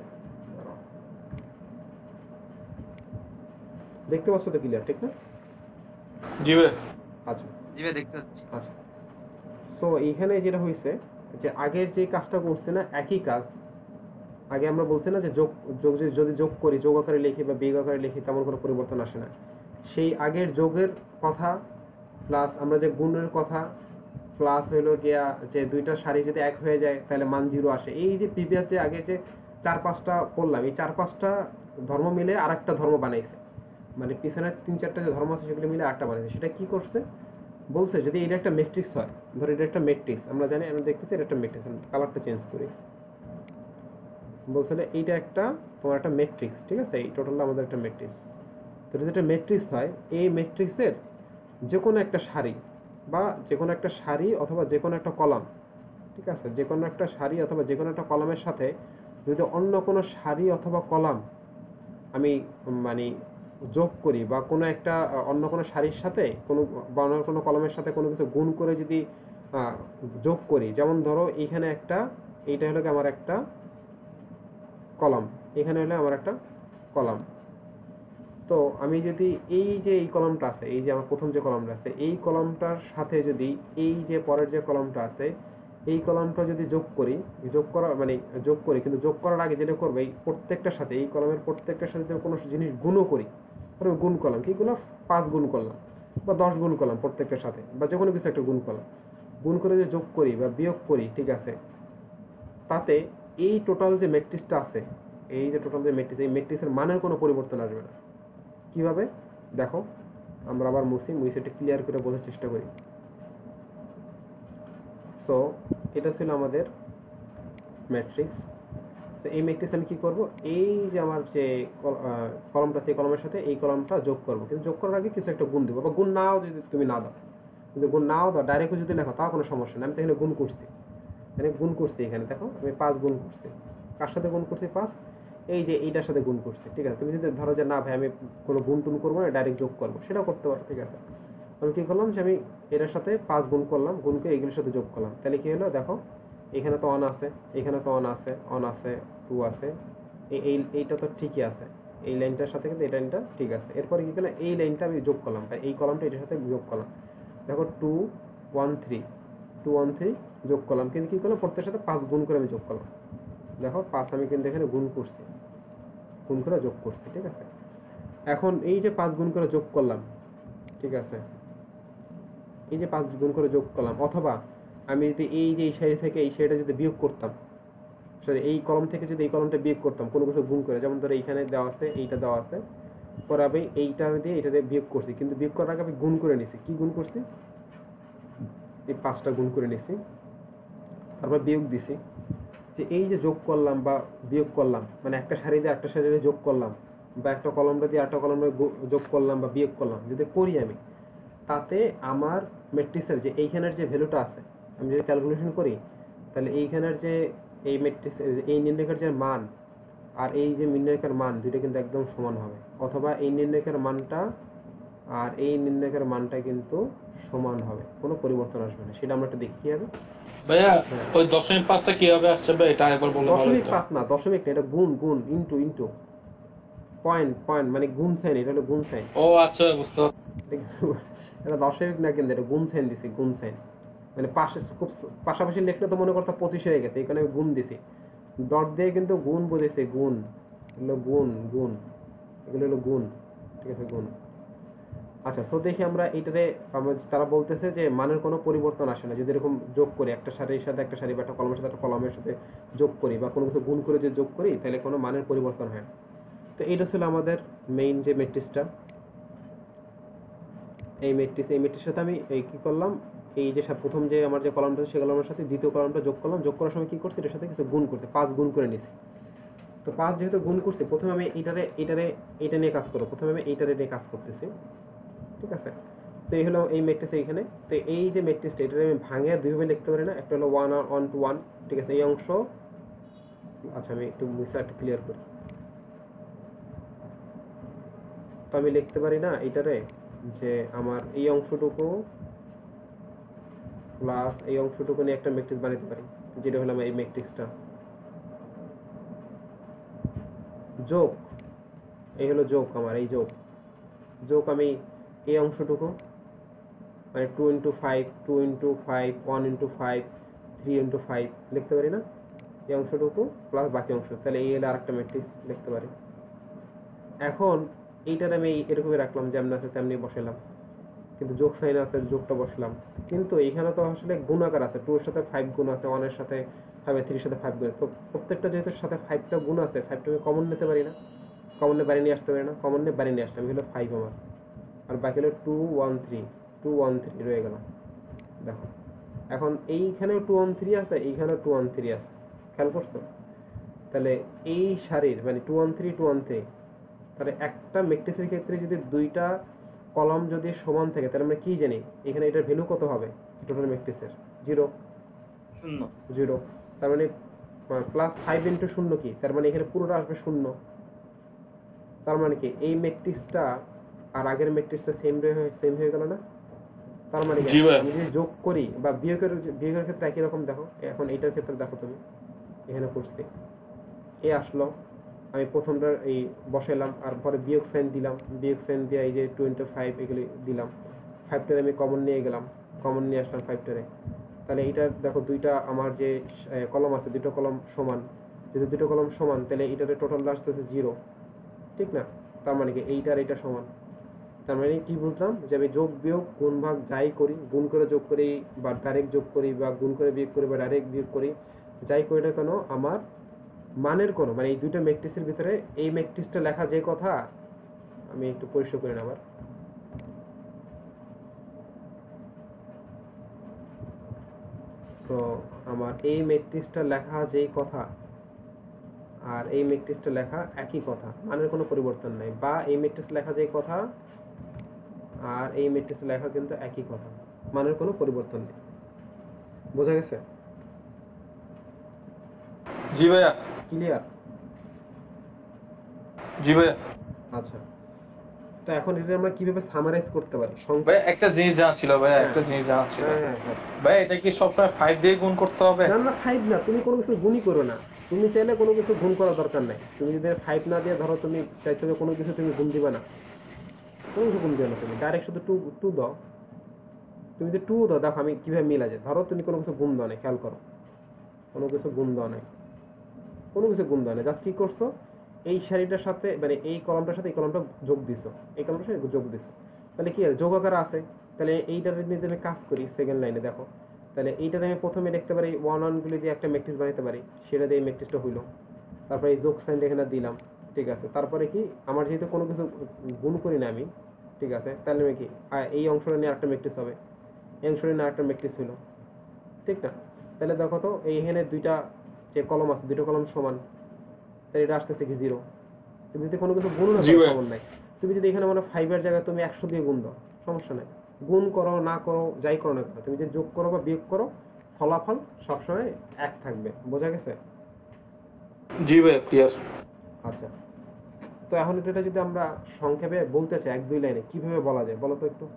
দেখতে পাচ্ছ তো ক্লিয়ার, ঠিক না? জি ভাই। আচ্ছা জি ভাই, দেখতে পাচ্ছি। আচ্ছা, তো এইখানে যেটা হয়েছে যে আগের যে কাজটা করছে না একই কাজ। আগে আমরা বলছি না যে যদি যোগ করি, যোগ আকারে লিখি বা বিয়োগ আকারে লিখি, তেমন কোনো পরিবর্তন আসে না। সেই আগের যোগের কথা প্লাস আমরা যে গুণের কথা প্লাস হইলো গিয়া যে দুইটা সারি যদি এক হয়ে যায় তাহলে মান 0 আসে। এই যে প্রিভিয়াস যে আগে যে 4-5টা পড়লাম, এই 4-5টা ধর্ম মিলে আরেকটা ধর্ম বানাইছে, মানে পিছনের 3-4টা যে ধর্ম আছে সেগুলো মিলে আরেকটা বানাইছে। সেটা কি করছে বলছে, যদি এটা একটা ম্যাট্রিক্স হয়, ধর এটা একটা ম্যাট্রিক্স, আমরা জানি, আমরা দেখতেছি এটা একটা ম্যাট্রিক্স, কালারটা চেঞ্জ করি, বলছে এইটা একটা তোমার একটা ম্যাট্রিক্স, ঠিক আছে? এই টোটালটা আমাদের একটা ম্যাট্রিক্স। তো যদি একটা ম্যাট্রিক্স হয়, এই ম্যাট্রিক্সের যে কোনো একটা সারি বা যে কোনো একটা সারি অথবা যে কোনো একটা কলাম, ঠিক আছে, যে কোনো একটা সারি অথবা যে কোনো একটা কলামের সাথে যদি অন্য কোনো সারি অথবা কলাম আমি মানে যোগ করি বা কোনো একটা অন্য কোনো সারির সাথে কোনো বা অন্য কোনো কলামের সাথে কোনো কিছু গুণ করে যদি যোগ করি, যেমন ধরো এইখানে একটা, এইটা হলো আমার একটা কলাম, এখানে হলো আমার একটা কলাম। তো আমি যদি এই কলামটা আছে, এই যে আমার প্রথম যে কলামটা আছে, এই কলামটার সাথে যদি এই যে পরের যে কলামটা আছে, এই কলামটা যদি যোগ করি, যোগ করি, কিন্তু যোগ করার আগে যেটা করবো, এই প্রত্যেকটার সাথে, এই কলামের প্রত্যেকটার সাথে কোনো জিনিস গুণও করি, গুণ করলাম, কি গুলো 5 গুণ করলাম বা 10 গুণ করলাম প্রত্যেকটার সাথে, বা যে কোনো কিছু একটা গুণ করলাম, গুণ করে যে যোগ করি বা বিয়োগ করি, ঠিক আছে, তাতে এই টোটাল যে ম্যাট্রিক্সটা আছে, এই যে টোটাল যে ম্যাট্রিক্স, এই ম্যাট্রিক্সের মানের কোনো পরিবর্তন আসবে না। কিভাবে দেখো, আমরা আবার মুছে এটা ক্লিয়ার করে বোঝার চেষ্টা করি। সো এটা ছিল আমাদের ম্যাট্রিক্স। তো এই ম্যাট্রিক্স আমি কি করব, এই যে আমার যে কলমটা সেই কলমের সাথে এই কলমটা যোগ করব, কিন্তু যোগ করার আগে কিছু একটা গুণ দেবো, বা গুণ নাও যদি তুমি না দাও, কিন্তু গুণ নাও দাও ডাইরেক্ট যদি লেখো তাও কোনো সমস্যা নেই। আমি তো এখানে গুণ করছি, এখানে গুণ করছি, এখানে দেখো আমি 5 গুণ করছি। কার সাথে গুণ করছি? 5, এই যে এইটার সাথে গুণ করছি। ঠিক আছে, তুমি যদি ধরো যে না ভাই আমি কোনো গুণ টুন করবো না, ডাইরেক্ট যোগ করবো, সেটাও করতে পারো। ঠিক আছে, আমি কি করলাম যে আমি এটার সাথে 5 গুণ করলাম, গুণ করে এইগুলোর সাথে যোগ করলাম। তাহলে কি হলো দেখো, এখানে তো অন আছে, এখানে তো অন আছে, অন আছে, 2 আছে, এইটা তো ঠিকই আছে, এই লাইনটার সাথে কিন্তু এই লাইনটা ঠিক আছে। এরপরে কি করলাম, এই লাইনটা আমি যোগ করলাম, এই কলামটা এটার সাথে যোগ করলাম। দেখো 2 1 3, 2 1 3 যোগ করলাম, কিন্তু কি করলাম প্রত্যেকের সাথে 5 গুণ করে আমি যোগ করলাম। দেখো 5 আমি কিন্তু এখানে গুণ করছি, গুণ করে যোগ করছি। ঠিক আছে, এখন এই যে 5 গুণ করে যোগ করলাম, ঠিক আছে, এই যে 5 গুণ করে যোগ করলাম, অথবা আমি যদি এই যে এই সাইড থেকে এই সাইডে যদি বিয়োগ করতাম, সরি এই কলম থেকে যদি এই কলমটা বিয়োগ করতাম কোনো কিছু গুণ করে, যেমন ধরো এইখানে দেওয়া আছে, এইটা দেওয়া আছে, পরে আমি এইটা দিয়ে এটা দিয়ে বিয়োগ করছি, কিন্তু বিয়োগ করার আগে আমি গুণ করে নিছি। কি গুণ করছি? এই 5টা গুণ করে নিছি, তারপর বিয়োগ দিছি। যে এই যে যোগ করলাম বা বিয়োগ করলাম, মানে একটা সারি দিয়ে একটা সারি যোগ করলাম, বা একটা কলমটা দিয়ে একটা কলমে যোগ করলাম বা বিয়োগ করলাম, যদি করি আমি, তাতে আমার ম্যাট্রিক্সের যে এইখানের যে ভ্যালুটা আছে, আমি যদি ক্যালকুলেশন করি, তাহলে এইখানের যে এই ম্যাট্রিক্স এই নির্ণয়কের যে মান আর এই যে নির্ণয়কের মান দুইটা কিন্তু একদম সমান হবে, অথবা এই নির্ণয়কের মানটা আর এই নির্ণয়কের মানটা কিন্তু সমান হবে, কোনো পরিবর্তন আসবে না। সেটা আমরা একটু দেখি কি হবে। ভাইয়া ওই 0.5টা কিভাবে আসছে ভাই, এটা একবার বললে ভালো হতো। 0.5 না, 0.5 না, এটা গুণ, গুণ ইনটু, ইনটু পয়েন্ট, পয়েন্ট মানে গুণ সাইন, এটা হলো গুণ সাইন। ও আচ্ছা, বুঝতে পারছি। এটা 0.5 না, কিন্তু এটা গুণ সাইন দিছি, গুণ সাইন মানে পাশে খুব পাশাপাশি লিখলে তো মনে করতে 25 হয়ে গেছে, এখানে আমি গুণ দিছি, ডট দিয়ে কিন্তু গুণ বুঝেছে, গুণ হলো গুণ, গুণ এগুলো হলো গুণ। ঠিক আছে, গুণ। আচ্ছা, তো দেখি আমরা এইটাতে তারা বলতেছে যে মানের কোনো পরিবর্তন আসে না যদি এরকম যোগ করি, একটা সারির সাথে একটা সারি বা একটা কলমের সাথে একটা কলমের সাথে যোগ করি, বা কোনো কিছু গুণ করে যদি যোগ করি, তাহলে কোনো মানের পরিবর্তন হয় না। তো এইটা ছিল আমাদের মেইন যে ম্যাট্রিক্সটা, এই ম্যাট্রিক্সের সাথে আমি এই কি করলাম, এই যে প্রথম যে আমার যে কলামটা সেই কলামের সাথে দ্বিতীয় কলামটা যোগ করলাম, যোগ করার সময় কি করছি, এটার সাথে কিছু গুণ করতে 5 গুণ করে নিছি। তো 5 যেহেতু গুণ করছি, প্রথমে আমি এইটা নিয়ে কাজ করবো, প্রথমে আমি এইটারে নিয়ে কাজ করতেছি। ঠিক আছে, তো এই হলো এই ম্যাট্রিক্স এইখানে। তো এই যে ম্যাট্রিক্সটা, এটা আমি ভাঙে দুইভাবে লিখতে পারি না, একটা হলো 1 আর 1 to 1। ঠিক আছে, এই অংশ, আচ্ছা আমি একটু মিসারটা ক্লিয়ার করি। তো আমি লিখতে পারি না এটারে যে আমার এই অংশটুকু প্লাস এই অংশটুকু নিয়ে একটা ম্যাট্রিক্স বানাতে পারি, যেটা হলো এই ম্যাট্রিক্সটা যোগ, এই হলো যোগ, আমার এই যোগ, যোগ আমি এই অংশটুকু মানে 2 into 5, 2 into 5, 1 into 5, 3 into 5 লিখতে পারি না, এই অংশটুকু প্লাস বাকি অংশ, তাহলে এই হলো আরেকটা ম্যাট্রিক্স লিখতে পারি। এখন এইটার আমি এরকমই রাখলাম, যেমন আছে তেমনি বসাইলাম, কিন্তু যোগ সাইন আছে, যোগটা বসলাম, কিন্তু এখানে তো আসলে গুণাকার আছে, 2 এর সাথে 5 গুণ আছে, 1 এর সাথে 5, 3 এর সাথে 5 গুণ, তো প্রত্যেকটা যেহেতু সাথে 5টা গুণ আছে, 5টা আমি কমন নিতে পারি না, কমন নিয়ে বাইরে নিয়ে আসতে পারি না, কমন নিয়ে বাইরে নিয়ে আসলাম, হলো 5 আমার, আর বাকি হলো 2 1 3, 2 1 3 রয়ে গেল। দেখো এখন এইখানেও 2 1 3 আছে, এইখানেও 2 1 3 আছে, খেয়াল করছো? তাহলে এই সারির মানে 2 1 3 2 1 3, তাহলে একটা ম্যাট্রিক্সের ক্ষেত্রে যদি দুইটা কলাম যদি সমান থাকে, তাহলে আমরা কি জানি এখানে এটার ভ্যালু কত হবে, টোটাল ম্যাট্রিক্সের 0 0। 0, তার মানে প্লাস 5 ইন্টু 0 কি, তার মানে এখানে পুরোটা আসবে 0। তার মানে কি এই ম্যাট্রিক্সটা আর আগের ম্যাট্রিক্সটা সেম হয়ে গেল না? তার মানে কি আমি যদি যোগ করি বা বিয়োগের ক্ষেত্রে একই রকম। দেখো এখন এইটার ক্ষেত্রে দেখো, তুমি এখানে করছি, এ আসলো, আমি প্রথমটা এই বসাইলাম, আর পরে বিয়োগ সাইন দিলাম, বিয়োগ সাইন দিয়ে এই যে 25 এগুলি দিলাম, 5টারে আমি কমন নিয়ে গেলাম, কমন নিয়ে আসলাম 5টারে। তাহলে এইটা দেখো দুইটা আমার যে কলম আছে, দুটো কলম সমান, যদি দুটো কলম সমান তাহলে এইটারে টোটাল আসতেছে 0, ঠিক না? তার মানে কি এইটার এইটা সমান। তার মানে কি বুঝলাম, যে আমি যোগ বিয়োগ গুণ ভাগ যাই করি, গুণ করে যোগ করি বা ডাইরেক্ট যোগ করি, বা গুণ করে বিয়োগ করি বা ডাইরেক্ট বিয়োগ করি, যাই করি না কেন, আমার মানের কোনো মানে এই দুইটা ম্যাট্রিক্সের ভিতরে এই ম্যাট্রিক্সটা লেখা যে কথা, আমি একটু পরিষ্কার করি না আবার, তো আমার এই ম্যাট্রিক্সটা লেখা যেই কথা, আর এই ম্যাট্রিক্সটা লেখা একই কথা, মানের কোনো পরিবর্তন নাই, বা এই ম্যাট্রিক্স লেখা যে কথা আর এই ম্যাট্রিক্স লেখা কিন্তু একই কথা, মানের কোনো পরিবর্তন নেই। বোঝা গেছে? জি ভাইয়া। ক্লিয়ার? জি ভাইয়া। আচ্ছা, তো এখন এটা আমরা কিভাবে সামারাইজ করতে পারি? ভাই একটা জিনিস জানা ছিল ভাইয়া, একটা জিনিস জানা ছিল। ভাই এটা কি সবসময় 5 দিয়ে গুণ করতে হবে? না না, 5 না, তুমি কোনো কিছু গুণই করো না। তুমি চাইলে কোনো কিছু গুণ করার দরকার নাই। তুমি যদি 5 না দিয়ে ধরো তুমি চাইছো যে কোনো কিছু তুমি গুণ দিবা না, কোনো কিছু গুণ দিও না, তুমি ডাইরেক্ট শুধু 2 দাও। তুমি যদি 2 দাও, দেখো আমি কিভাবে মিলা যায়। ধরো তুমি কোনো কিছু গুণ দাও না, খেয়াল করো, কোনো কিছু গুণ দাও নাই, কোনো কিছু গুণ দাও না, জাস্ট কি করছো, এই সারিটার সাথে মানে এই কলামটার সাথে এই কলামটা যোগ দিছো, এই কলামটার সাথে যোগ দিছো, তাহলে কি যোগ আকারে আছে। তাহলে এইটার নিয়ে আমি কাজ করি সেকেন্ড লাইনে, দেখো তাহলে এইটাতে আমি প্রথমে দেখতে পারি 1 গুলি দিয়ে একটা ম্যাট্রিক্স বানাতে পারি, সেটা দিয়ে এই ম্যাট্রিক্সটা হইলো। তারপরে এই যোগ সাইনটা এখানে দিলাম, ঠিক আছে। তারপরে কি আমার যেহেতু কোনো কিছু গুণ করি না আমি, ঠিক আছে, তাহলে আমি কি এই অংশটা নিয়ে আরেকটা ম্যাট্রিক্স হবে, এই অংশটা নিয়ে আরেকটা ম্যাট্রিক্স হইলো, ঠিক না? তাহলে দেখো তো এই এখানে দুইটা যে কলম আছে, দুটো কলম সমান, তাহলে এটা আসতেছে কি 0। তুমি যদি কোনো কিছু গুণ না করো সমান নাই, তুমি যদি এখানে মানে 5 এর জায়গায় তুমি 100 দিয়ে গুণ দাও, সমস্যা নাই। গুণ করো না করো যাই করো না কেন, তুমি যদি যোগ করো বা বিয়োগ করো, ফলাফল সবসময় এক থাকবে। বোঝা গেছে? জি ভাই, ক্লিয়ার। আচ্ছা, তো এখন এটা যদি আমরা সংক্ষেপে বলতে চাই 1-2 লাইনে, কিভাবে বলা যায় বলো তো একটু,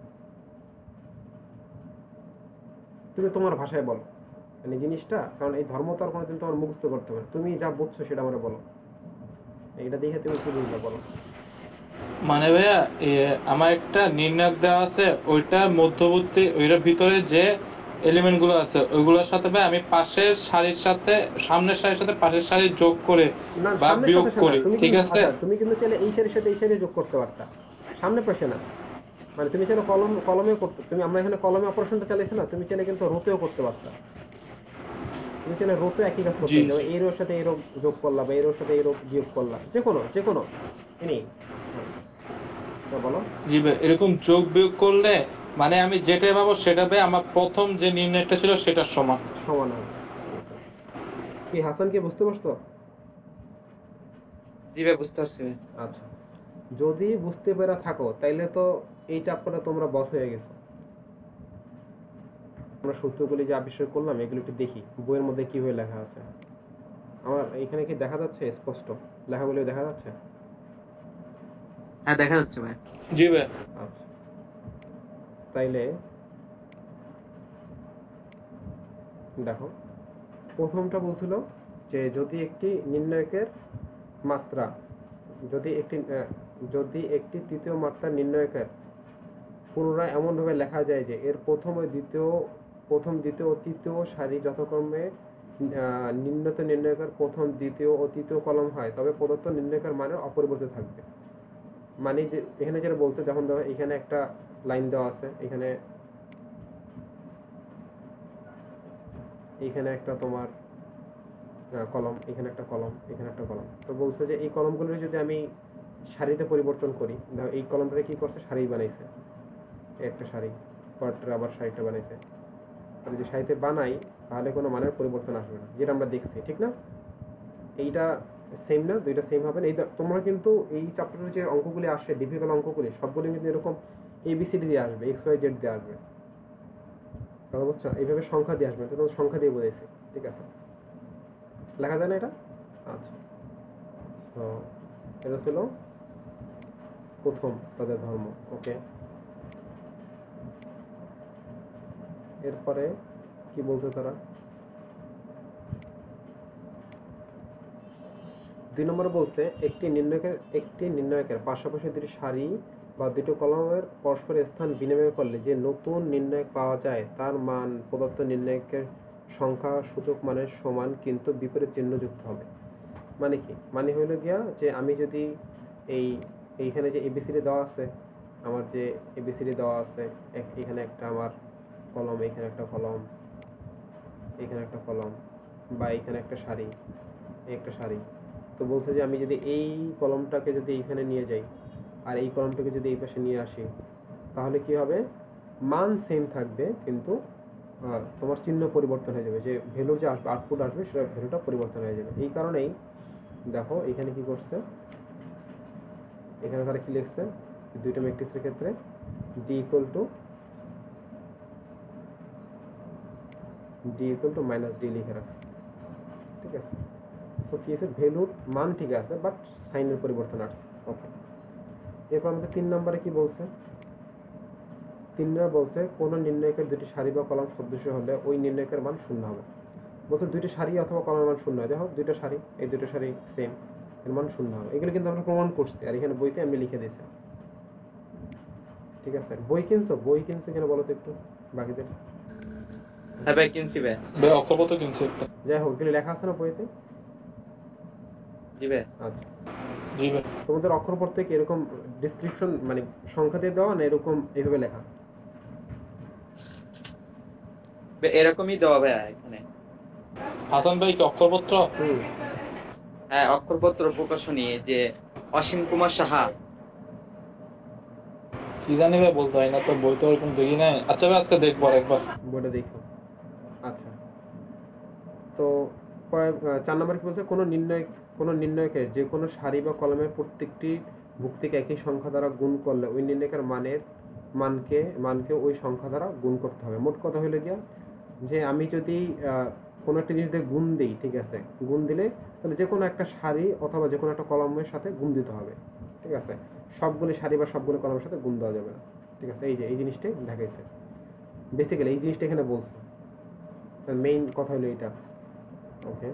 তুমি তোমার ভাষায় বলো মানে জিনিসটা। কারণ এই ধর্ম তো আর কোনোদিন তোমার মুখস্থ করতে হবে না, তুমি যা বুঝছো সেটা আমরা বলো, এটা দেখে তুমি কি বুঝলে বলো। মানে ভাইয়া আমার একটা নির্ণায়ক দেওয়া আছে, ওইটার মধ্যবর্তী ওইটার ভিতরে যে এলিমেন্ট গুলো আছে ওইগুলোর সাথে ভাই আমি পাশের সারির সাথে সামনের সারির সাথে পাশের সারি যোগ করে বা বিয়োগ করি, ঠিক আছে? তুমি কিন্তু চাইলে এই সারির সাথে এই সারি যোগ করতে পারতা, সামনে পাশে না। মানে তুমি চাইলে কলমে করতে, তুমি আমরা এখানে কলমে অপারেশনটা চালিয়েছি না, তুমি চাইলে কিন্তু রোতেও করতে পারতা। তুমি চাইলে রোতে একই কাজ করতে পারো, এই রোর সাথে এই রো যোগ করলা বা এই রোর সাথে এই রো বিয়োগ করলা, যে কোনো এনি। বলো। জি ভাই, এরকম যোগ বিয়োগ করলে মানে আমি যেটা পাবো সেটা ভাই আমার প্রথম যে নির্ণয়টা ছিল সেটার সমান সমান হবে। কি হাসান কি বুঝতে পারছো? জি ভাই, বুঝতে পারছি। আচ্ছা, যদি বুঝতে পেরে থাকো তাইলে তো এই চ্যাপ্টারে তোমরা বস হয়ে গেছো। আমরা সূত্রগুলি যে আবিষ্কার করলাম এগুলো একটু দেখি বইয়ের মধ্যে কিভাবে লেখা আছে। আমার এখানে কি দেখা যাচ্ছে স্পষ্ট লেখাগুলো দেখা যাচ্ছে? হ্যাঁ, দেখা যাচ্ছে ভাই। জি ভাই। আচ্ছা, তাইলে দেখো, প্রথমটা বলছিল যে যদি একটি নির্ণায়কের মাত্রা, যদি একটি তৃতীয় মাত্রা নির্ণায়কের পুনরায় এমনভাবে লেখা যায় যে এর প্রথম দ্বিতীয় ও তৃতীয় সারি যথাক্রমে নিম্নত নির্ণায়কের প্রথম, দ্বিতীয় ও তৃতীয় কলম হয়, তবে প্রদত্ত নির্ণায়কের মানে অপরিবর্তিত থাকবে। মানে যে এখানে যেটা বলছে, যখন দেখো এখানে একটা লাইন দেওয়া আছে, এখানে একটা তোমার কলম, এখানে একটা কলম, এখানে একটা কলম, তো বলছে যে এই কলমগুলো যদি আমি সারিতে পরিবর্তন করি, দেখো এই কলমটা কি করছে, সারি বানাইছে, একটা সারি, পরটা আবার সারিটা বানাইছে। আর যদি সারিতে বানাই তাহলে কোনো মানের পরিবর্তন আসবে না, যেটা আমরা দেখছি, ঠিক না? এইটা সেম না, দুইটা সেম হবে না। এই তোমরা কিন্তু এই চ্যাপ্টারের যে অঙ্কগুলি আসে, ডিফিকাল্ট অঙ্কগুলি সবগুলি কিন্তু এরকম ABCD দিয়ে আসবে, XYZ দিয়ে আসবে, কথা বুঝছো? এইভাবে সংখ্যা দিয়ে আসবে, তো সংখ্যা দিয়ে বোঝাইছে, ঠিক আছে? লেখা যায় না এটা? আচ্ছা, তো এটা ছিল প্রথম তাদের ধর্ম। ওকে, এরপরে কি বলছে তারা? 2 নম্বরে বলছে একটি নির্ণায়কের পাশাপাশি দুটি সারি বা দুটো কলমের পরস্পর স্থান বিনিময় করলে যে নতুন নির্ণায়ক পাওয়া যায় তার মান প্রদত্ত নির্ণায়কের সংখ্যা সূচক মানের সমান কিন্তু বিপরীত চিহ্ন যুক্ত হবে। মানে কি? মানে হইল গিয়া যে আমি যদি এইখানে যে ABCD দেওয়া আছে, আমার যে ABCD দেওয়া আছে, এখানে একটা আমার কলম, এখানে একটা কলম, এখানে একটা কলম, বা এখানে একটা সারি, একটা সারি, তো বলছে যে আমি যদি এই কলমটাকে যদি এইখানে নিয়ে যাই আর এই কলমটাকে যদি এই পাশে নিয়ে আসি, তাহলে কি হবে? মান সেম থাকবে কিন্তু তোমার চিহ্ন পরিবর্তন হয়ে যাবে, যে ভ্যালু যে আসবে, আউটপুট আসবে, সেটা ভ্যালুটা পরিবর্তন হয়ে যাবে। এই কারণেই দেখো এখানে কি করছে, এখানে তারা কি লিখছে দুইটা ম্যাট্রিক্সের ক্ষেত্রে d equal to minus D লিখে রাখছে, ঠিক আছে। তো কি আছে, ভ্যালুর মান ঠিক আছে বাট সাইনের পরিবর্তন আসছে। ওকে, এরপর আমাদের 3 নম্বরে কি বলছে, 3 নম্বরে বলছে কোন নির্ণয়কের দুটি সারি বা কলাম সদৃশ হলে ওই নির্ণয়কের মান শূন্য হবে। বলছে দুইটি সারি অথবা কলামের মান শূন্য হয়, দেখো দুইটা সারি, এই দুটো সারি সেম, এর মান শূন্য হবে। এগুলো কিন্তু আমরা প্রমাণ করছি আর এখানে বইতে আমি লিখে দিয়েছি, ঠিক আছে। বই কিনছো কেন বলো তো একটু বাকিদের। হ্যাঁ ভাই কিনছি ভাই। ভাই অক্ষরপত্র কিনছি একটা। যাই হোক, এগুলো লেখা আছে না বইতে? জি ভাই। আচ্ছা, জি ভাই। তোমাদের অক্ষরপত্র থেকে এরকম ডেসক্রিপশন মানে সংখ্যা দিয়ে দেওয়া না এরকম এইভাবে লেখা? এরকমই দেওয়া ভাই এখানে। হাসান ভাই কি অক্ষরপত্র? হ্যাঁ অক্ষরপত্র প্রকাশনী, যে অসীম কুমার সাহা। কি জানি ভাই, বলতে হয় না তো, বই তো ওরকম দেখি নাই। আচ্ছা ভাই আজকে দেখবো একবার বইটা দেখো। আচ্ছা, তো 4 নম্বর কি বলছে, কোন নির্ণয়কে যে কোনো সারি বা কলামের প্রত্যেকটি ভুক্তিকে একই সংখ্যা দ্বারা গুণ করলে ওই নির্ণয়কের মানকে ওই সংখ্যা দ্বারা গুণ করতে হবে। মোট কথা হলো গিয়া যে আমি যদি কোনো একটা জিনিস দিয়ে গুণ দিই, ঠিক আছে, গুণ দিলে তাহলে যে কোনো একটা সারি অথবা যে কোনো একটা কলমের সাথে গুণ দিতে হবে, ঠিক আছে। সবগুলি সারি বা সবগুলি কলমের সাথে গুণ দেওয়া যাবে না, ঠিক আছে। এই জিনিসটাই দেখাইছে বেসিক্যালি, এই জিনিসটা এখানে বলছে, মেইন কথা হলো এটা। ওকে,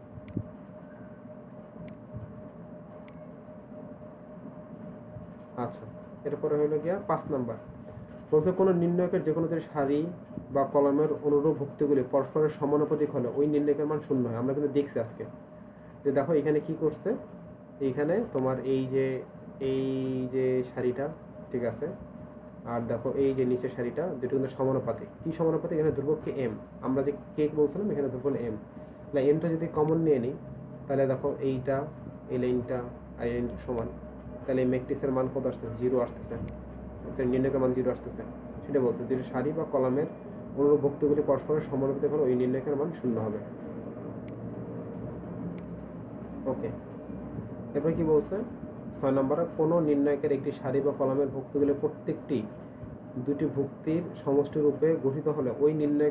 আচ্ছা, এরপরে হলো গিয়া 5 নাম্বার বলছে কোন নির্ণয়কের যে কোনো সারি বা কলমের অনুরূপ ভুক্তিগুলি পরস্পরের সমানুপাতিক হলে ওই নির্ণয়কের মান শূন্য হয়। আমরা কিন্তু দেখছি আজকে যে দেখো এখানে কি করছে, এইখানে তোমার এই যে সারিটা, ঠিক আছে, আর দেখো এই যে নিচের সারিটা, দুটো কিন্তু সমানুপাতিক। কি সমানুপাতিক? এখানে ধ্রুবক কি এম, আমরা যে কেক বলছিলাম এখানে ধ্রুবক এম। তাহলে এমটা যদি কমন নিয়ে নিই তাহলে দেখো এইটা, এই লাইনটা আর এই লাইনটা সমান, তাহলে এই ম্যাট্রিক্সের মান কত আসতেছে? 0 আসতেছে, নির্ণয়কের মান 0 আসতেছে। সেটা বলছে দুটো সারি বা কলামের অনুরূপ ভুক্তিগুলি পরস্পরের সমানুপাতিক হলে ওই নির্ণয়কের মান শূন্য হবে। ওকে, এরপরে কি বলছে 6 নম্বরে কোন নির্ণয়কের একটি সারি বা কলামের ভুক্তিগুলি প্রত্যেকটি দুটি ভুক্তির সমষ্টি রূপে গঠিত হলে ওই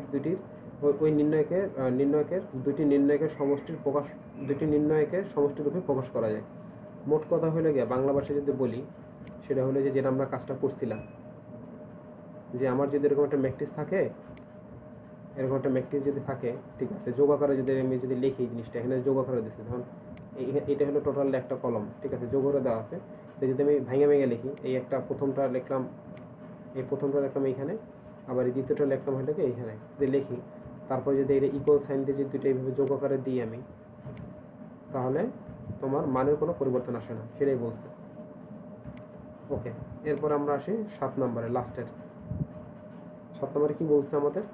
নির্ণয়কের দুটি নির্ণয়কের সমষ্টি রূপে প্রকাশ করা যায়। মোট কথা হলো গিয়ে বাংলা ভাষায় যদি বলি সেটা হলো যে যেটা আমরা কাজটা করছিলাম, যে আমার যদি এরকম একটা ম্যাট্রিক্স থাকে, যদি থাকে, ঠিক আছে, যোগ আকারে যদি আমি লিখি জিনিসটা, এখানে যোগ আকারে দিচ্ছি, ধরুন এটা হলো টোটাল একটা কলম, ঠিক আছে, যোগ করে দেওয়া আছে। যদি আমি ভেঙে লিখি, এই একটা প্রথমটা লিখলাম এইখানে, আবার এই দ্বিতীয়টা লিখলাম হলো কি এইখানে, যদি লিখি তারপরে যদি এটা ইকুয়াল সাইন দিয়ে যদি দুটো এইভাবে যোগ আকারে দিই আমি, তাহলে তোমার মানের কোনো পরিবর্তন আসে না, সেটাই বলছে। ওকে, এরপর আমরা আসি 7 নম্বরে, লাস্টের 7 নম্বরে কি বলছে আমাদের,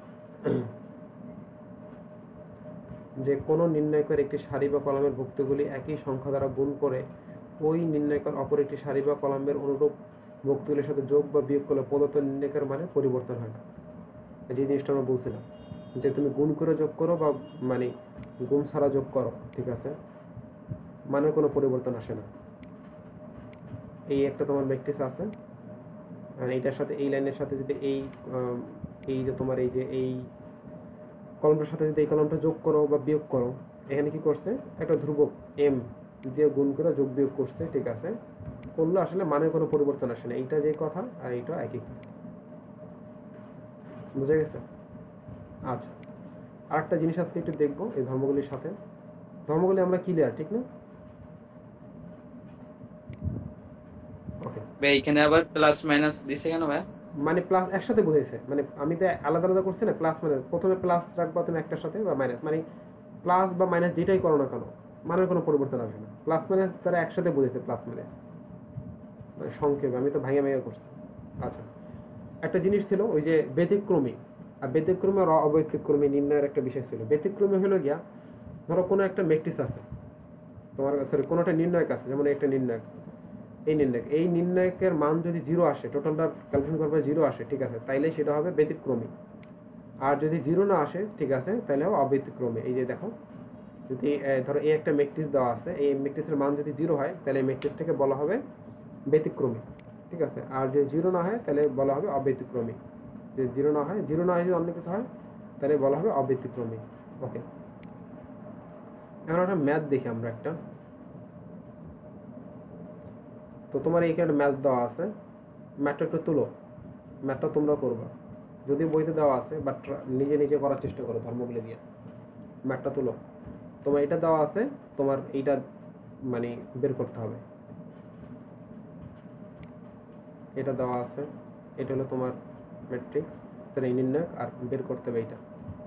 যে কোন নির্ণয়কের একটি সারি বা কলামের ভুক্তিগুলি একই সংখ্যা দ্বারা গুণ করে ওই নির্ণয়কের অপর একটি সারি বা কলামের অনুরূপ ভুক্তিগুলির সাথে যোগ বা বিয়োগ করলে প্রদত্ত নির্ণয়কের মানে পরিবর্তন হয় না। যে জিনিসটা আমরা বলছিলাম যে তুমি গুণ করে যোগ করো বা মানে গুণ ছাড়া যোগ করো, ঠিক আছে, মানের কোনো পরিবর্তন আসে না। এই একটা তোমার ম্যাট্রিক্স আছে, আর এইটার সাথে এই লাইনের সাথে যদি এই যে তোমার এই কলমটার সাথে যদি এই কলমটা যোগ করো বা বিয়োগ করো, এখানে কি করছে, একটা ধ্রুবক এম দিয়ে গুণ করে যোগ বিয়োগ করছে, ঠিক আছে, করলে আসলে মানের কোনো পরিবর্তন আসে না। এইটা যে কথা আর এইটা একই, বুঝা গেছে? আচ্ছা, আরেকটা জিনিস আজকে একটু দেখবো এই ধর্মগুলির সাথে। ধর্মগুলি আমরা ক্লিয়ার, ঠিক না? ওকে, এখানে আবার প্লাস মাইনাস দিছে কেন ভাই? মানে প্লাস একসাথে বুঝাইছে, মানে আমি তো আলাদা আলাদা করছি না, প্লাস মাইনাস, প্রথমে প্লাস রাখবা তুমি একটার সাথে বা মাইনাস, মানে প্লাস বা মাইনাস যেটাই করো না কেন মানের কোনো পরিবর্তন আসবে না। প্লাস মাইনাস তারা একসাথে বুঝেছে, প্লাস মাইনাস মানে সংক্ষেপে, আমি তো ভাঙে করছি। আচ্ছা, একটা জিনিস ছিল ওই যে ব্যতিক্রমী, আর ব্যতিক্রমী আর অব্যতিক্রমী নির্ণয়ের একটা বিষয় ছিল। ব্যতিক্রমী হলো গিয়া ধরো কোনো একটা ম্যাট্রিক্স আছে তোমার, সরি কোনো একটা নির্ণয়ক আছে, যেমন একটা নির্ণয়ক, এই নির্ণয়কের মান যদি 0 আসে, টোটালটা ক্যালকুলেশন করবে 0 আসে, ঠিক আছে, তাইলে সেটা হবে ব্যতিক্রমী। আর যদি 0 না আসে, ঠিক আছে, তাহলে হবে অব্যতিক্রমী। এই যে দেখো যদি ধরো এই একটা ম্যাট্রিক্স দেওয়া আছে, এই ম্যাট্রিক্সের মান যদি 0 হয় তাহলে এই ম্যাট্রিক্সটাকে বলা হবে ব্যতিক্রমী, ঠিক আছে। আর যদি 0 না হয় তাহলে বলা হবে অব্যতিক্রমী। যে 0 না হয় যদি অন্য কিছু হয় তাহলে বলা হবে অব্যতিক্রমী। ওকে, এখন একটা ম্যাথ দেখি আমরা একটা। তো তোমার এইখানে ম্যাথ দেওয়া আছে, ম্যাথটা একটু তুলো, ম্যাথটা তোমরা করবা, যদি বইতে দেওয়া আছে বাট নিজে নিজে করার চেষ্টা করো ধর্মগুলো দিয়ে। ম্যাথটা তুলো, তোমার এটা দেওয়া আছে, তোমার এইটা মানে বের করতে হবে। এটা দেওয়া আছে, এটা হলো তোমার ম্যাট্রিক্স, শ্রেণী নির্ণায়ক, আর বের করতে হবে এইটা।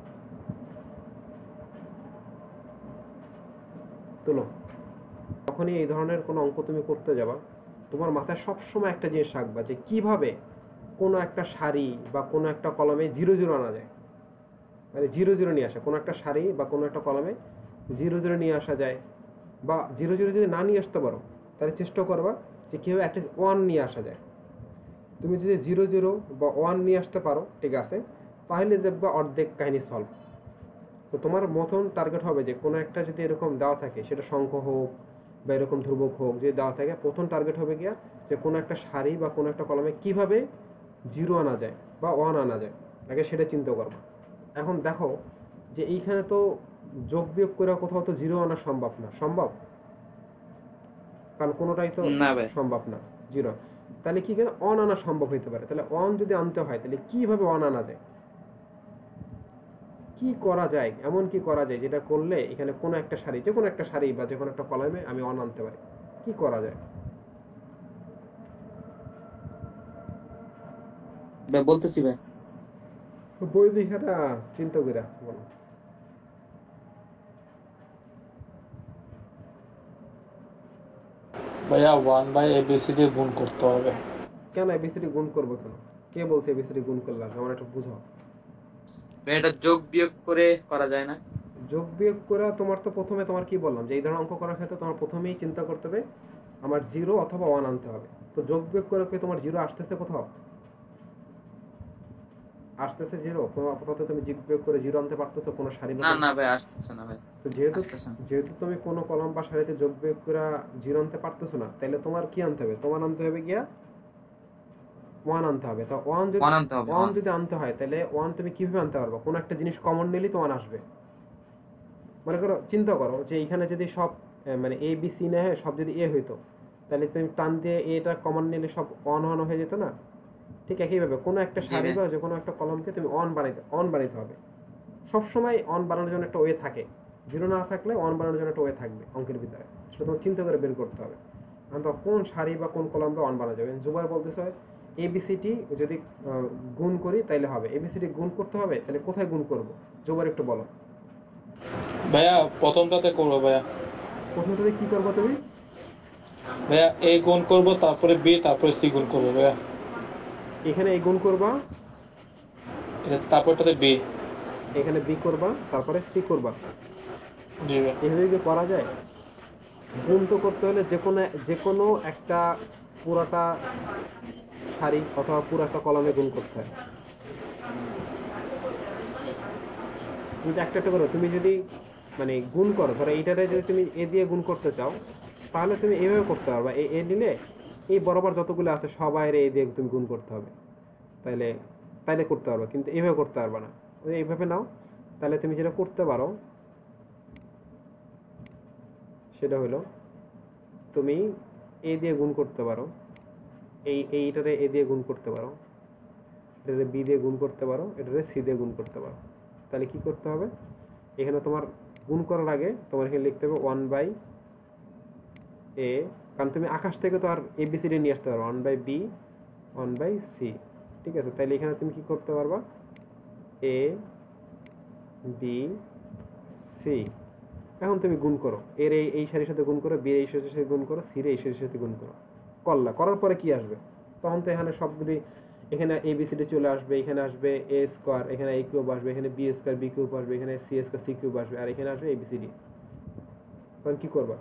তুলো। যখনই এই ধরনের কোনো অঙ্ক তুমি করতে যাবা, তোমার মাথায় সবসময় একটা জিনিস রাখবা যে কিভাবে কোনো একটা সারি বা কোনো একটা কলমে 0 আনা যায়, মানে 0 নিয়ে আসা, কোনো একটা সারি বা কোনো একটা কলমে 0 নিয়ে আসা যায়। বা 0 যদি না নিয়ে আসতে পারো তাহলে চেষ্টা করবা যে কিভাবে একটা 1 নিয়ে আসা যায়। তুমি যদি 0 বা 1 নিয়ে আসতে পারো, ঠিক আছে, তাহলে দেখবা অর্ধেক কাহিনী সলভ। তো তোমার মতন টার্গেট হবে যে কোনো একটা যদি এরকম দেওয়া থাকে, সেটা সংখ্য হোক বা এরকম ধ্রুবক হোক, যদি দেওয়া থাকে, প্রথম টার্গেট হবে গিয়া যে কোনো একটা সারি বা কোনো একটা কলমে কিভাবে 0 আনা যায় বা 1 আনা যায়, আগে সেটা চিন্তা করবো। এখন দেখো যে এইখানে তো যোগ বিয়োগ করে কোথাও তো 0 আনা সম্ভব না, সম্ভব? কারণ কোনোটাই তো না ভাই। সম্ভব না 0। তাহলে কি করে 1 আনা সম্ভব হইতে পারে? তাহলে 1 যদি আনতে হয় তাহলে কিভাবে 1 আনা যায়, কি করা যায়, এমন কি করা যায় যেটা করলে এখানে কোনো একটা সারি, যে কোনো একটা সারি বা যে কোনো একটা কলমে আমি 1 আনতে পারি? কি করা যায়? ভাই বলতেছি ভাই। বই দেখাটা চিন্তা করে বলো। ভাইয়া 1/ABCD গুণ করতে হবে। কেন এবিসিডি গুণ করবো কেন? কে বলছে এবিসিডি গুণ করলাম? আমার একটু বুঝাও। ভাই এটা যোগ বিয়োগ করে করা যায় না? যোগ বিয়োগ করা তোমার তো প্রথমে তোমার কি বললাম যে এই ধরনের অঙ্ক করার ক্ষেত্রে তোমার প্রথমেই চিন্তা করতে হবে আমার 0 অথবা 1 আনতে হবে। তো যোগ বিয়োগ করে কি তোমার 0 আসতেছে? কোথাও আসতেছে 0? কোথাও তুমি যোগ বিয়োগ করে 0 আনতে পারতেছো কোনো সারি? না না ভাই, আসতেছে না ভাই, তো যেহেতু আসতেছে না। যেহেতু তুমি কোনো কলম বা সারিতে যোগ বিয়োগ করে 0 আনতে পারতেছো না, তাহলে তোমার কি আনতে হবে? তোমার আনতে হবে গিয়া 1 আনতে হবে। তো 1 যদি ওয়ান আনতে হবে, 1 ওয়ান। যদি আনতে হয় তাহলে 1 তুমি কিভাবে আনতে পারবে? কোনো একটা জিনিস কমন নিলেই তো 1 আসবে। মনে করো, চিন্তা করো যে এখানে যদি সব মানে এ বি সি না হয়, সব যদি এ হইতো, তাহলে তুমি টান দিয়ে এটা কমন নিলে সব 1 হয়ে যেত না? ঠিক একইভাবে কোনো একটা জি সারি ভাই। বা যে কোনো একটা কলমকে তুমি 1 বানাইতে হবে। সবসময় 1 বানানোর জন্য একটা ওয়ে থাকে, 0 না থাকলে 1 বানানোর জন্য একটা ওয়ে থাকবে অঙ্কের ভিতরে, সেটা তোমার চিন্তা করে বের করতে হবে। এখন তো কোন সারি বা কোন কলমটা 1 বানা যাবে? জুবাইর বলতেছে এবিসিটি যদি গুণ করি তাইলে হবে। এবিসিটি গুণ করতে হবে, তাহলে কোথায় গুণ করব? জুবাইর একটু বলো। ভাইয়া প্রথমটাতে করবো ভাইয়া। প্রথমটাতে কি করবো তুমি? ভাইয়া A গুণ করবো, তারপরে B, তারপরে C গুণ করবো ভাইয়া। এখানে এই গুণ করবা, তারপরটাতে B। এখানে বি করবা, তারপরে সি করবা। জি ভাই। এভাবে কি করা যায়? গুণ তো করতে হলে যে কোনো একটা পুরাটা সারি অথবা পুরো একটা কলমে গুণ করতে হয়। কিন্তু একটা একটা করো, তুমি যদি মানে গুণ করো, ধরো এইটাতে যদি তুমি এ দিয়ে গুণ করতে চাও, তাহলে তুমি এইভাবে করতে পারবা। এ নিলে এই বরাবর যতগুলো আছে সবাই এ দিয়ে তুমি গুণ করতে হবে, তাইলে তাইলে করতে পারবা। কিন্তু এইভাবে করতে পারবা না। এইভাবে নাও, তাহলে তুমি যেটা করতে পারো সেটা হলো তুমি এ দিয়ে গুণ করতে পারো, এইটাতে এ দিয়ে গুণ করতে পারো, এটাতে বি দিয়ে গুণ করতে পারো, এটাতে সি দিয়ে গুণ করতে পারো। তাহলে কি করতে হবে? এখানে তোমার গুণ করার আগে তোমার এখানে লিখতে হবে 1/a, কারণ তুমি আকাশ থেকে তো আর এবিসিডি নিয়ে আসতে পারো, 1/b 1/c, ঠিক আছে? তাহলে এখানে তুমি কি করতে পারবা? a b c। এখন তুমি গুণ করো, এর এই সারির সাথে গুণ করো, বি এই সারির সাথে গুণ করো, সি এর এই সারির সাথে গুণ করো। করার পরে কি আসবে? তখন তো এখানে সবগুলি, এখানে এ বি সি ডি চলে আসবে, এখানে আসবে এ স্কোয়ার, এখানে এ কিউব আসবে, এখানে বি স্কোয়ার বি কিউব আসবে, এখানে সি স্কোয়ার সি কিউব আসবে, আর এখানে আসবে এ বি সি ডি। তখন কি করবা?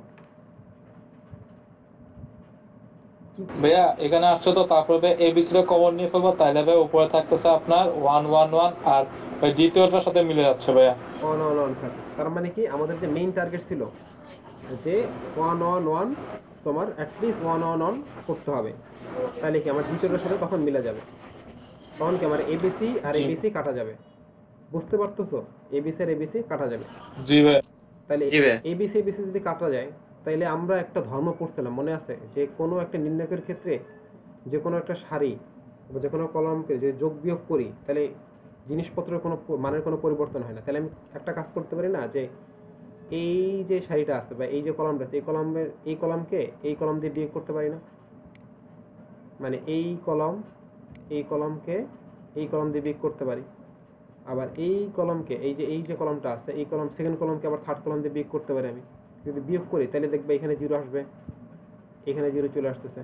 ভাইয়া এখানে আসছে তো, তারপরে ABCD কমন নিয়ে ফেলবো, তাইলে ভাই উপরে থাকতেছে আপনার 1 1 1 আর ভাই দ্বিতীয়টার সাথে মিলে যাচ্ছে ভাইয়া। অন অন অন থাকে, তার মানে কি আমাদের যে মেইন টার্গেট ছিল যে 1 1 1 তোমার অ্যাটলিস্ট 1 1 1 করতে হবে, তাহলে কি আমার দ্বিতীয়টার সাথে তখন মিলে যাবে, তখন কি আমার এবিসি আর জি এবিসি কাটা যাবে। বুঝতে পারতেছো? এবিসি আর এবিসি কাটা যাবে। জি ভাই। তাহলে জি ভাই। এবিসি এবিসি যদি কাটা যায়, তাইলে আমরা একটা ধর্ম পড়ছিলাম মনে আছে, যে কোনো একটা নির্ণায়কের ক্ষেত্রে যে কোনো একটা সারি বা যে কোনো কলমকে যে যোগ বিয়োগ করি, তাহলে জিনিসপত্রের কোনো মানের কোনো পরিবর্তন হয় না। তাহলে আমি একটা কাজ করতে পারি না, যে এই যে সারিটা আছে বা এই যে কলমটা আছে, এই কলমকে এই কলম দিয়ে বিয়োগ করতে পারি না? মানে এই কলমকে এই কলম দিয়ে বিয়োগ করতে পারি, আবার এই কলমকে এই যে কলমটা আছে এই কলম সেকেন্ড কলমকে আবার থার্ড কলম দিয়ে বিয়োগ করতে পারি। আমি যদি বিয়োগ করি তাহলে দেখবে এখানে জিরো আসবে, এখানে জিরো চলে আসতেছে,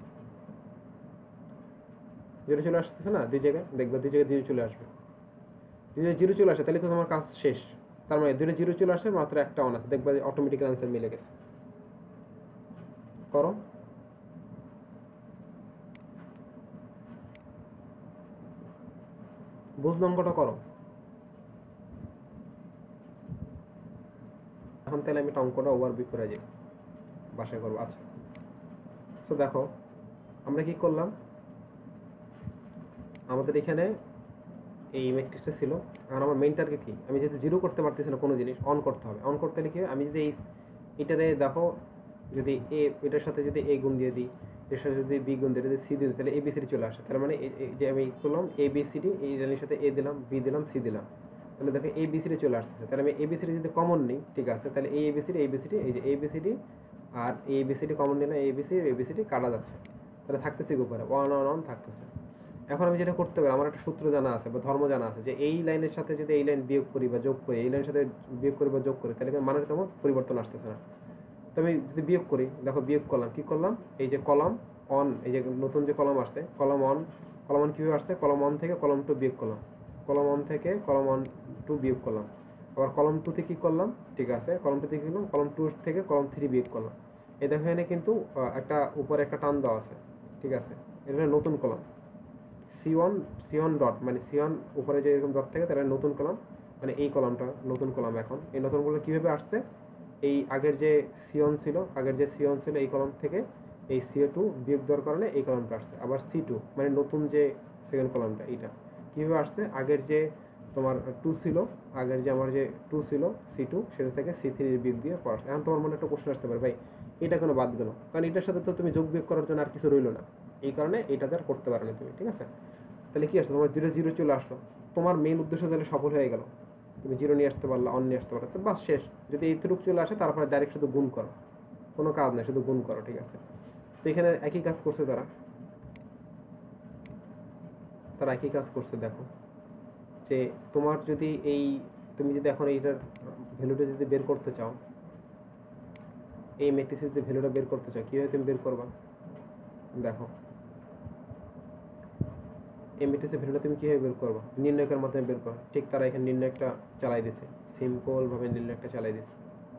জিরো চলে আসতেছে না, দুই জায়গায় দেখবে দুই জায়গায় জিরো চলে আসবে। যদি জিরো চলে আসে তাহলে তো তোমার কাজ শেষ। তার মানে দুটো জিরো চলে আসে, মাত্র একটা অন আছে, দেখবে অটোমেটিক আনসার মিলে গেছে। করো, বুঝলো অঙ্কটা করো। এখন তাহলে আমি একটা অঙ্কটা ওভারভিউ করে যাই, বাসায় করবো। আচ্ছা, তো দেখো আমরা কি করলাম, আমাদের এখানে এই ম্যাট্রিক্সটা ছিল। আর আমার মেইন টার্গেট কি, আমি যেহেতু জিরো করতে পারতেছি না কোনো জিনিস, অন করতে হবে। অন করতে হলে কি, আমি যদি এটারে দেখো, যদি এটার সাথে যদি এ গুণ দিয়ে দিই, এর সাথে যদি বি গুণ দিয়ে দিই, সি দিয়ে দিই, তাহলে এবিসিডি চলে আসে। তার মানে এই যে আমি করলাম এবিসিডি, এই লাইনের সাথে এ দিলাম, বি দিলাম, সি দিলাম, তাহলে দেখো এবিসিডি চলে আসতেছে। তাহলে আমি এবিসিডি যদি কমন নিই, ঠিক আছে, তাহলে এই এবিসিডি এই যে এবিসিডি আর এবিসিডি কমন নিলে এবিসিডি কাটা যাচ্ছে, তাহলে থাকতেছে উপরে 1 1 1 থাকতেছে। এখন আমি যেটা করতে পারি, আমার একটা সূত্র জানা আছে বা ধর্ম জানা আছে, যে এই লাইনের সাথে যদি এই লাইন বিয়োগ করি বা যোগ করি, এই লাইনের সাথে বিয়োগ করি বা যোগ করি, তাহলে মানের তেমন পরিবর্তন আসতেছে না। তো আমি যদি বিয়োগ করি, দেখো বিয়োগ করলাম, কি করলাম, এই যে কলম অন, এই যে নতুন যে কলম আসছে কলম অন কিভাবে আসছে, কলম অন থেকে কলম টু বিয়োগ করলাম, কলম অন থেকে কলম অন টু বিয়োগ করলাম, আবার কলম টু থেকে কি করলাম, ঠিক আছে, কলম টু থেকে করলাম, কলম টু থেকে কলম থ্রি বিয়োগ করলাম। এই দেখো এখানে কিন্তু একটা উপরে একটা টান দেওয়া আছে, ঠিক আছে, এটা নতুন কলম C1 ডট, মানে C1 উপরে যে এরকম ডট থাকে, তাহলে নতুন কলাম, মানে এই কলামটা নতুন কলাম। এখন এই নতুন কলাম কিভাবে আসছে, এই আগের যে C1 ছিল এই কলাম থেকে এই CO2 বিয়োগ দেওয়ার কারণে এই কলামটা আসছে। আবার C2 মানে নতুন যে সেকেন্ড কলামটা, এইটা কিভাবে আসছে, আগের যে তোমার 2 ছিল, আগের যে আমার যে 2 ছিল C2, সেটা থেকে C3 বিয়োগ দিয়ে আসছে। এখন তোমার মনে একটা প্রশ্ন আসতে পারে, ভাই এটা কেন বাদ গেল, কারণ এটার সাথে তো তুমি যোগ বিয়োগ করার জন্য আর কিছু রইলো না, এই কারণে এটাতে আর করতে পারো না তুমি, ঠিক আছে। তাহলে কি আসলো, তোমার জিরো জিরো চলে আসলো, তোমার মেইন উদ্দেশ্য তাহলে সফল হয়ে গেল, তুমি জিরো নিয়ে আসতে পারলা, অন নিয়ে আসতে পারলো, তো বাস শেষ। যদি এইটুকু চলে আসে, তারপরে ডাইরেক্ট শুধু গুণ করো, কোনো কাজ নেই, শুধু গুণ করো, ঠিক আছে। তো এখানে একই কাজ করছে তারা একই কাজ করছে। দেখো যে তোমার যদি তুমি যদি এখন এইটার ভ্যালুটা যদি বের করতে চাও, এই ম্যাট্রিক্সের যে ভ্যালুটা বের করতে চাও, কিভাবে তুমি বের করবা, দেখো এই ম্যাট্রিক্সের ভ্যালুটা তুমি কিভাবে বের করবা, নির্ণয়কের মাধ্যমে বের করো। ঠিক তারা এখানে নির্ণয়কটা চালাই দিছে, সিম্পল ভাবে নির্ণয়কটা চালাই দিছে,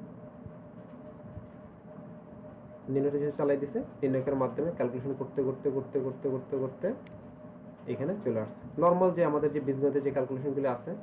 নির্ণয়টা যেহেতু চালাই দিছে, নির্ণয়কের মাধ্যমে ক্যালকুলেশন করতে করতে করতে করতে করতে করতে এখানে চলে আসছে। নর্মাল যে আমাদের যে বীজগণিতের যে ক্যালকুলেশনগুলি আছে,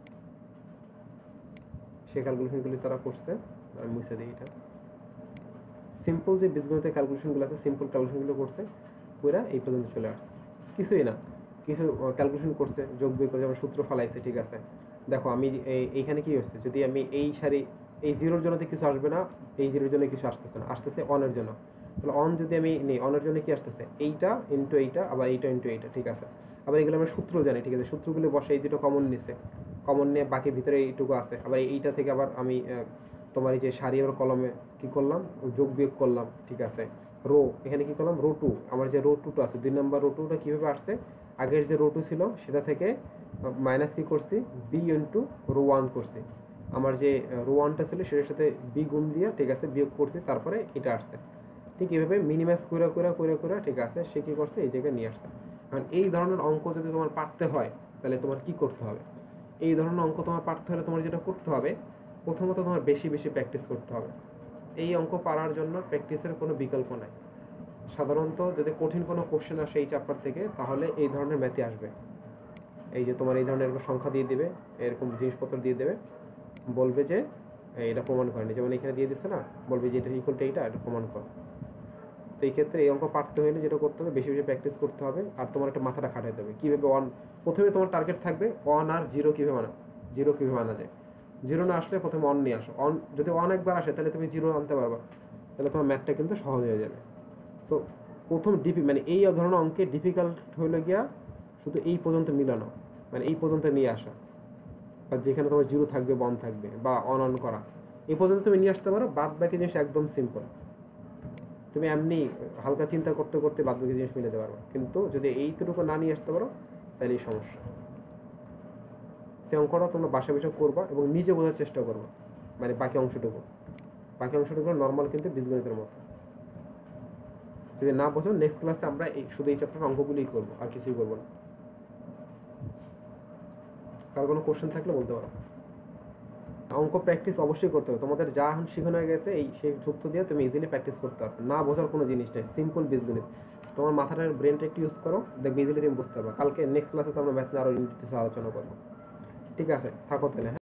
সেই ক্যালকুলেশনগুলি তারা করছে। আমি মুছে দিই এটা, সিম্পল যে বীজগণিতের ক্যালকুলেশনগুলো আছে, সিম্পল ক্যালকুলেশনগুলো করছে, পুরা এই পর্যন্ত চলে আসছে। কিছুই না, কিছু ক্যালকুলেশন করছে, যোগ বিয়োগ করে, যেমন সূত্র ফলাইছে, ঠিক আছে। দেখো আমি এইখানে কি হচ্ছে, যদি আমি এই সারি, এই জিরোর জন্য কিছু আসবে না, এই জিরোর জন্য কিছু আসতেছে না, আসতেছে অনের জন্য। তাহলে অন যদি আমি নেই, অনের জন্য কি আসতেছে, এইটা ইন্টু এইটা, আবার এইটা ইন্টু এইটা, ঠিক আছে। আবার এগুলো আমরা সূত্র জানি, ঠিক আছে, সূত্রগুলো বসে এই দুটো কমন নিচ্ছে, কমন নিয়ে বাকি ভিতরে এইটুকু আছে। আবার এইটা থেকে আবার আমি তোমার এই যে সারি আর কলমে কি করলাম, যোগ বিয়োগ করলাম, ঠিক আছে। রো এখানে কি করলাম, রো টু, আমার যে রো টুটা আছে 2 নম্বর রো টুটা কিভাবে আসছে, আগের যে রো টু ছিল সেটা থেকে মাইনাস কি করছি, বি ইন্টু রো ওয়ান করছি। আমার যে রো ওয়ানটা ছিল সেটার সাথে বি গুণ দিয়ে, ঠিক আছে, বিয়োগ করছি, তারপরে এটা আসছে। ঠিক এইভাবে মিনিমাইজ করে করে করে করে, ঠিক আছে, সে কি করছে, এই জায়গায় নিয়ে আসছে। কারণ এই ধরনের অঙ্ক যদি তোমার পারতে হয়, তাহলে তোমার কি করতে হবে, এই ধরনের অঙ্ক তোমার পারতে হলে তোমার যেটা করতে হবে, প্রথমত তোমার বেশি বেশি প্র্যাকটিস করতে হবে। এই অঙ্ক পারার জন্য প্র্যাকটিসের কোনো বিকল্প নাই। সাধারণত যদি কঠিন কোনো কোশ্চেন আসে এই চ্যাপ্টার থেকে, তাহলে এই ধরনের ম্যাথই আসবে। এই যে তোমার এই ধরনের একটা সংখ্যা দিয়ে দিবে, এরকম জিনিসপত্র দিয়ে দেবে, বলবে যে এটা প্রমাণ করেনি, যেমন এখানে দিয়ে দিচ্ছে না, বলবে যে এটা ইকুয়াল টু এটা প্রমাণ করো। তো এই ক্ষেত্রে এই অঙ্ক পারতে হলে যেটা করতে হবে, বেশি বেশি প্র্যাকটিস করতে হবে, আর তোমার একটা মাথাটা খাটাতে হবে কিভাবে প্রথমে তোমার টার্গেট থাকবে 1 আর 0 কিভাবে আনা যায়। 0 না আসলে প্রথমে 1 নিয়ে আসো, যদি 1 একবার আসে তাহলে তুমি 0 আনতে পারবা, তাহলে তোমার ম্যাথটা কিন্তু সহজ হয়ে যাবে। তো প্রথম মানে এই ধরনের অঙ্কে ডিফিকাল্ট হইলে গিয়া শুধু এই পর্যন্ত মিলানো, মানে এই পর্যন্ত নিয়ে আসা, বা যেখানে তোমার 0 থাকবে 1 থাকবে বা অন করা, এই পর্যন্ত তুমি নিয়ে আসতে পারো। বাদ বাকি জিনিস একদম সিম্পল, তুমি এমনি হালকা চিন্তা করতে করতে বাদ বাকি জিনিস মিলাতে পারো। কিন্তু যদি এইটুকু না নিয়ে আসতে পারো তাহলে এই সমস্যা। সেই অঙ্কটা তোমরা বাসা বসে করবা এবং নিজে বোঝার চেষ্টা করবা, মানে বাকি অংশটুকু নর্মাল কিন্তু বীজগণিতের মতো। যদি না বোঝো নেক্সট ক্লাসে আমরা শুধু এই চ্যাপ্টার অঙ্কগুলোই করবো, আর কিছুই করবো না। কার কোনো কোশ্চেন থাকলে বলতে পারো। অঙ্ক প্র্যাকটিস অবশ্যই করতে হবে, তোমাদের যা এখন শেখানো হয়ে গেছে সেই সূত্র দিয়ে তুমি ইজিলি প্র্যাকটিস করতে পারবে। না বোঝার কোনো জিনিস নেই, সিম্পল বীজগণিত। তোমার মাথাটার ব্রেনটা একটু ইউজ করো, দেখবে ইজিলি তুমি বুঝতে পারবে। কালকে নেক্সট ক্লাসে তো আমরা ম্যাথ নিয়ে আরো আলোচনা করবো। ঠিক আছে, থাকো তাহলে।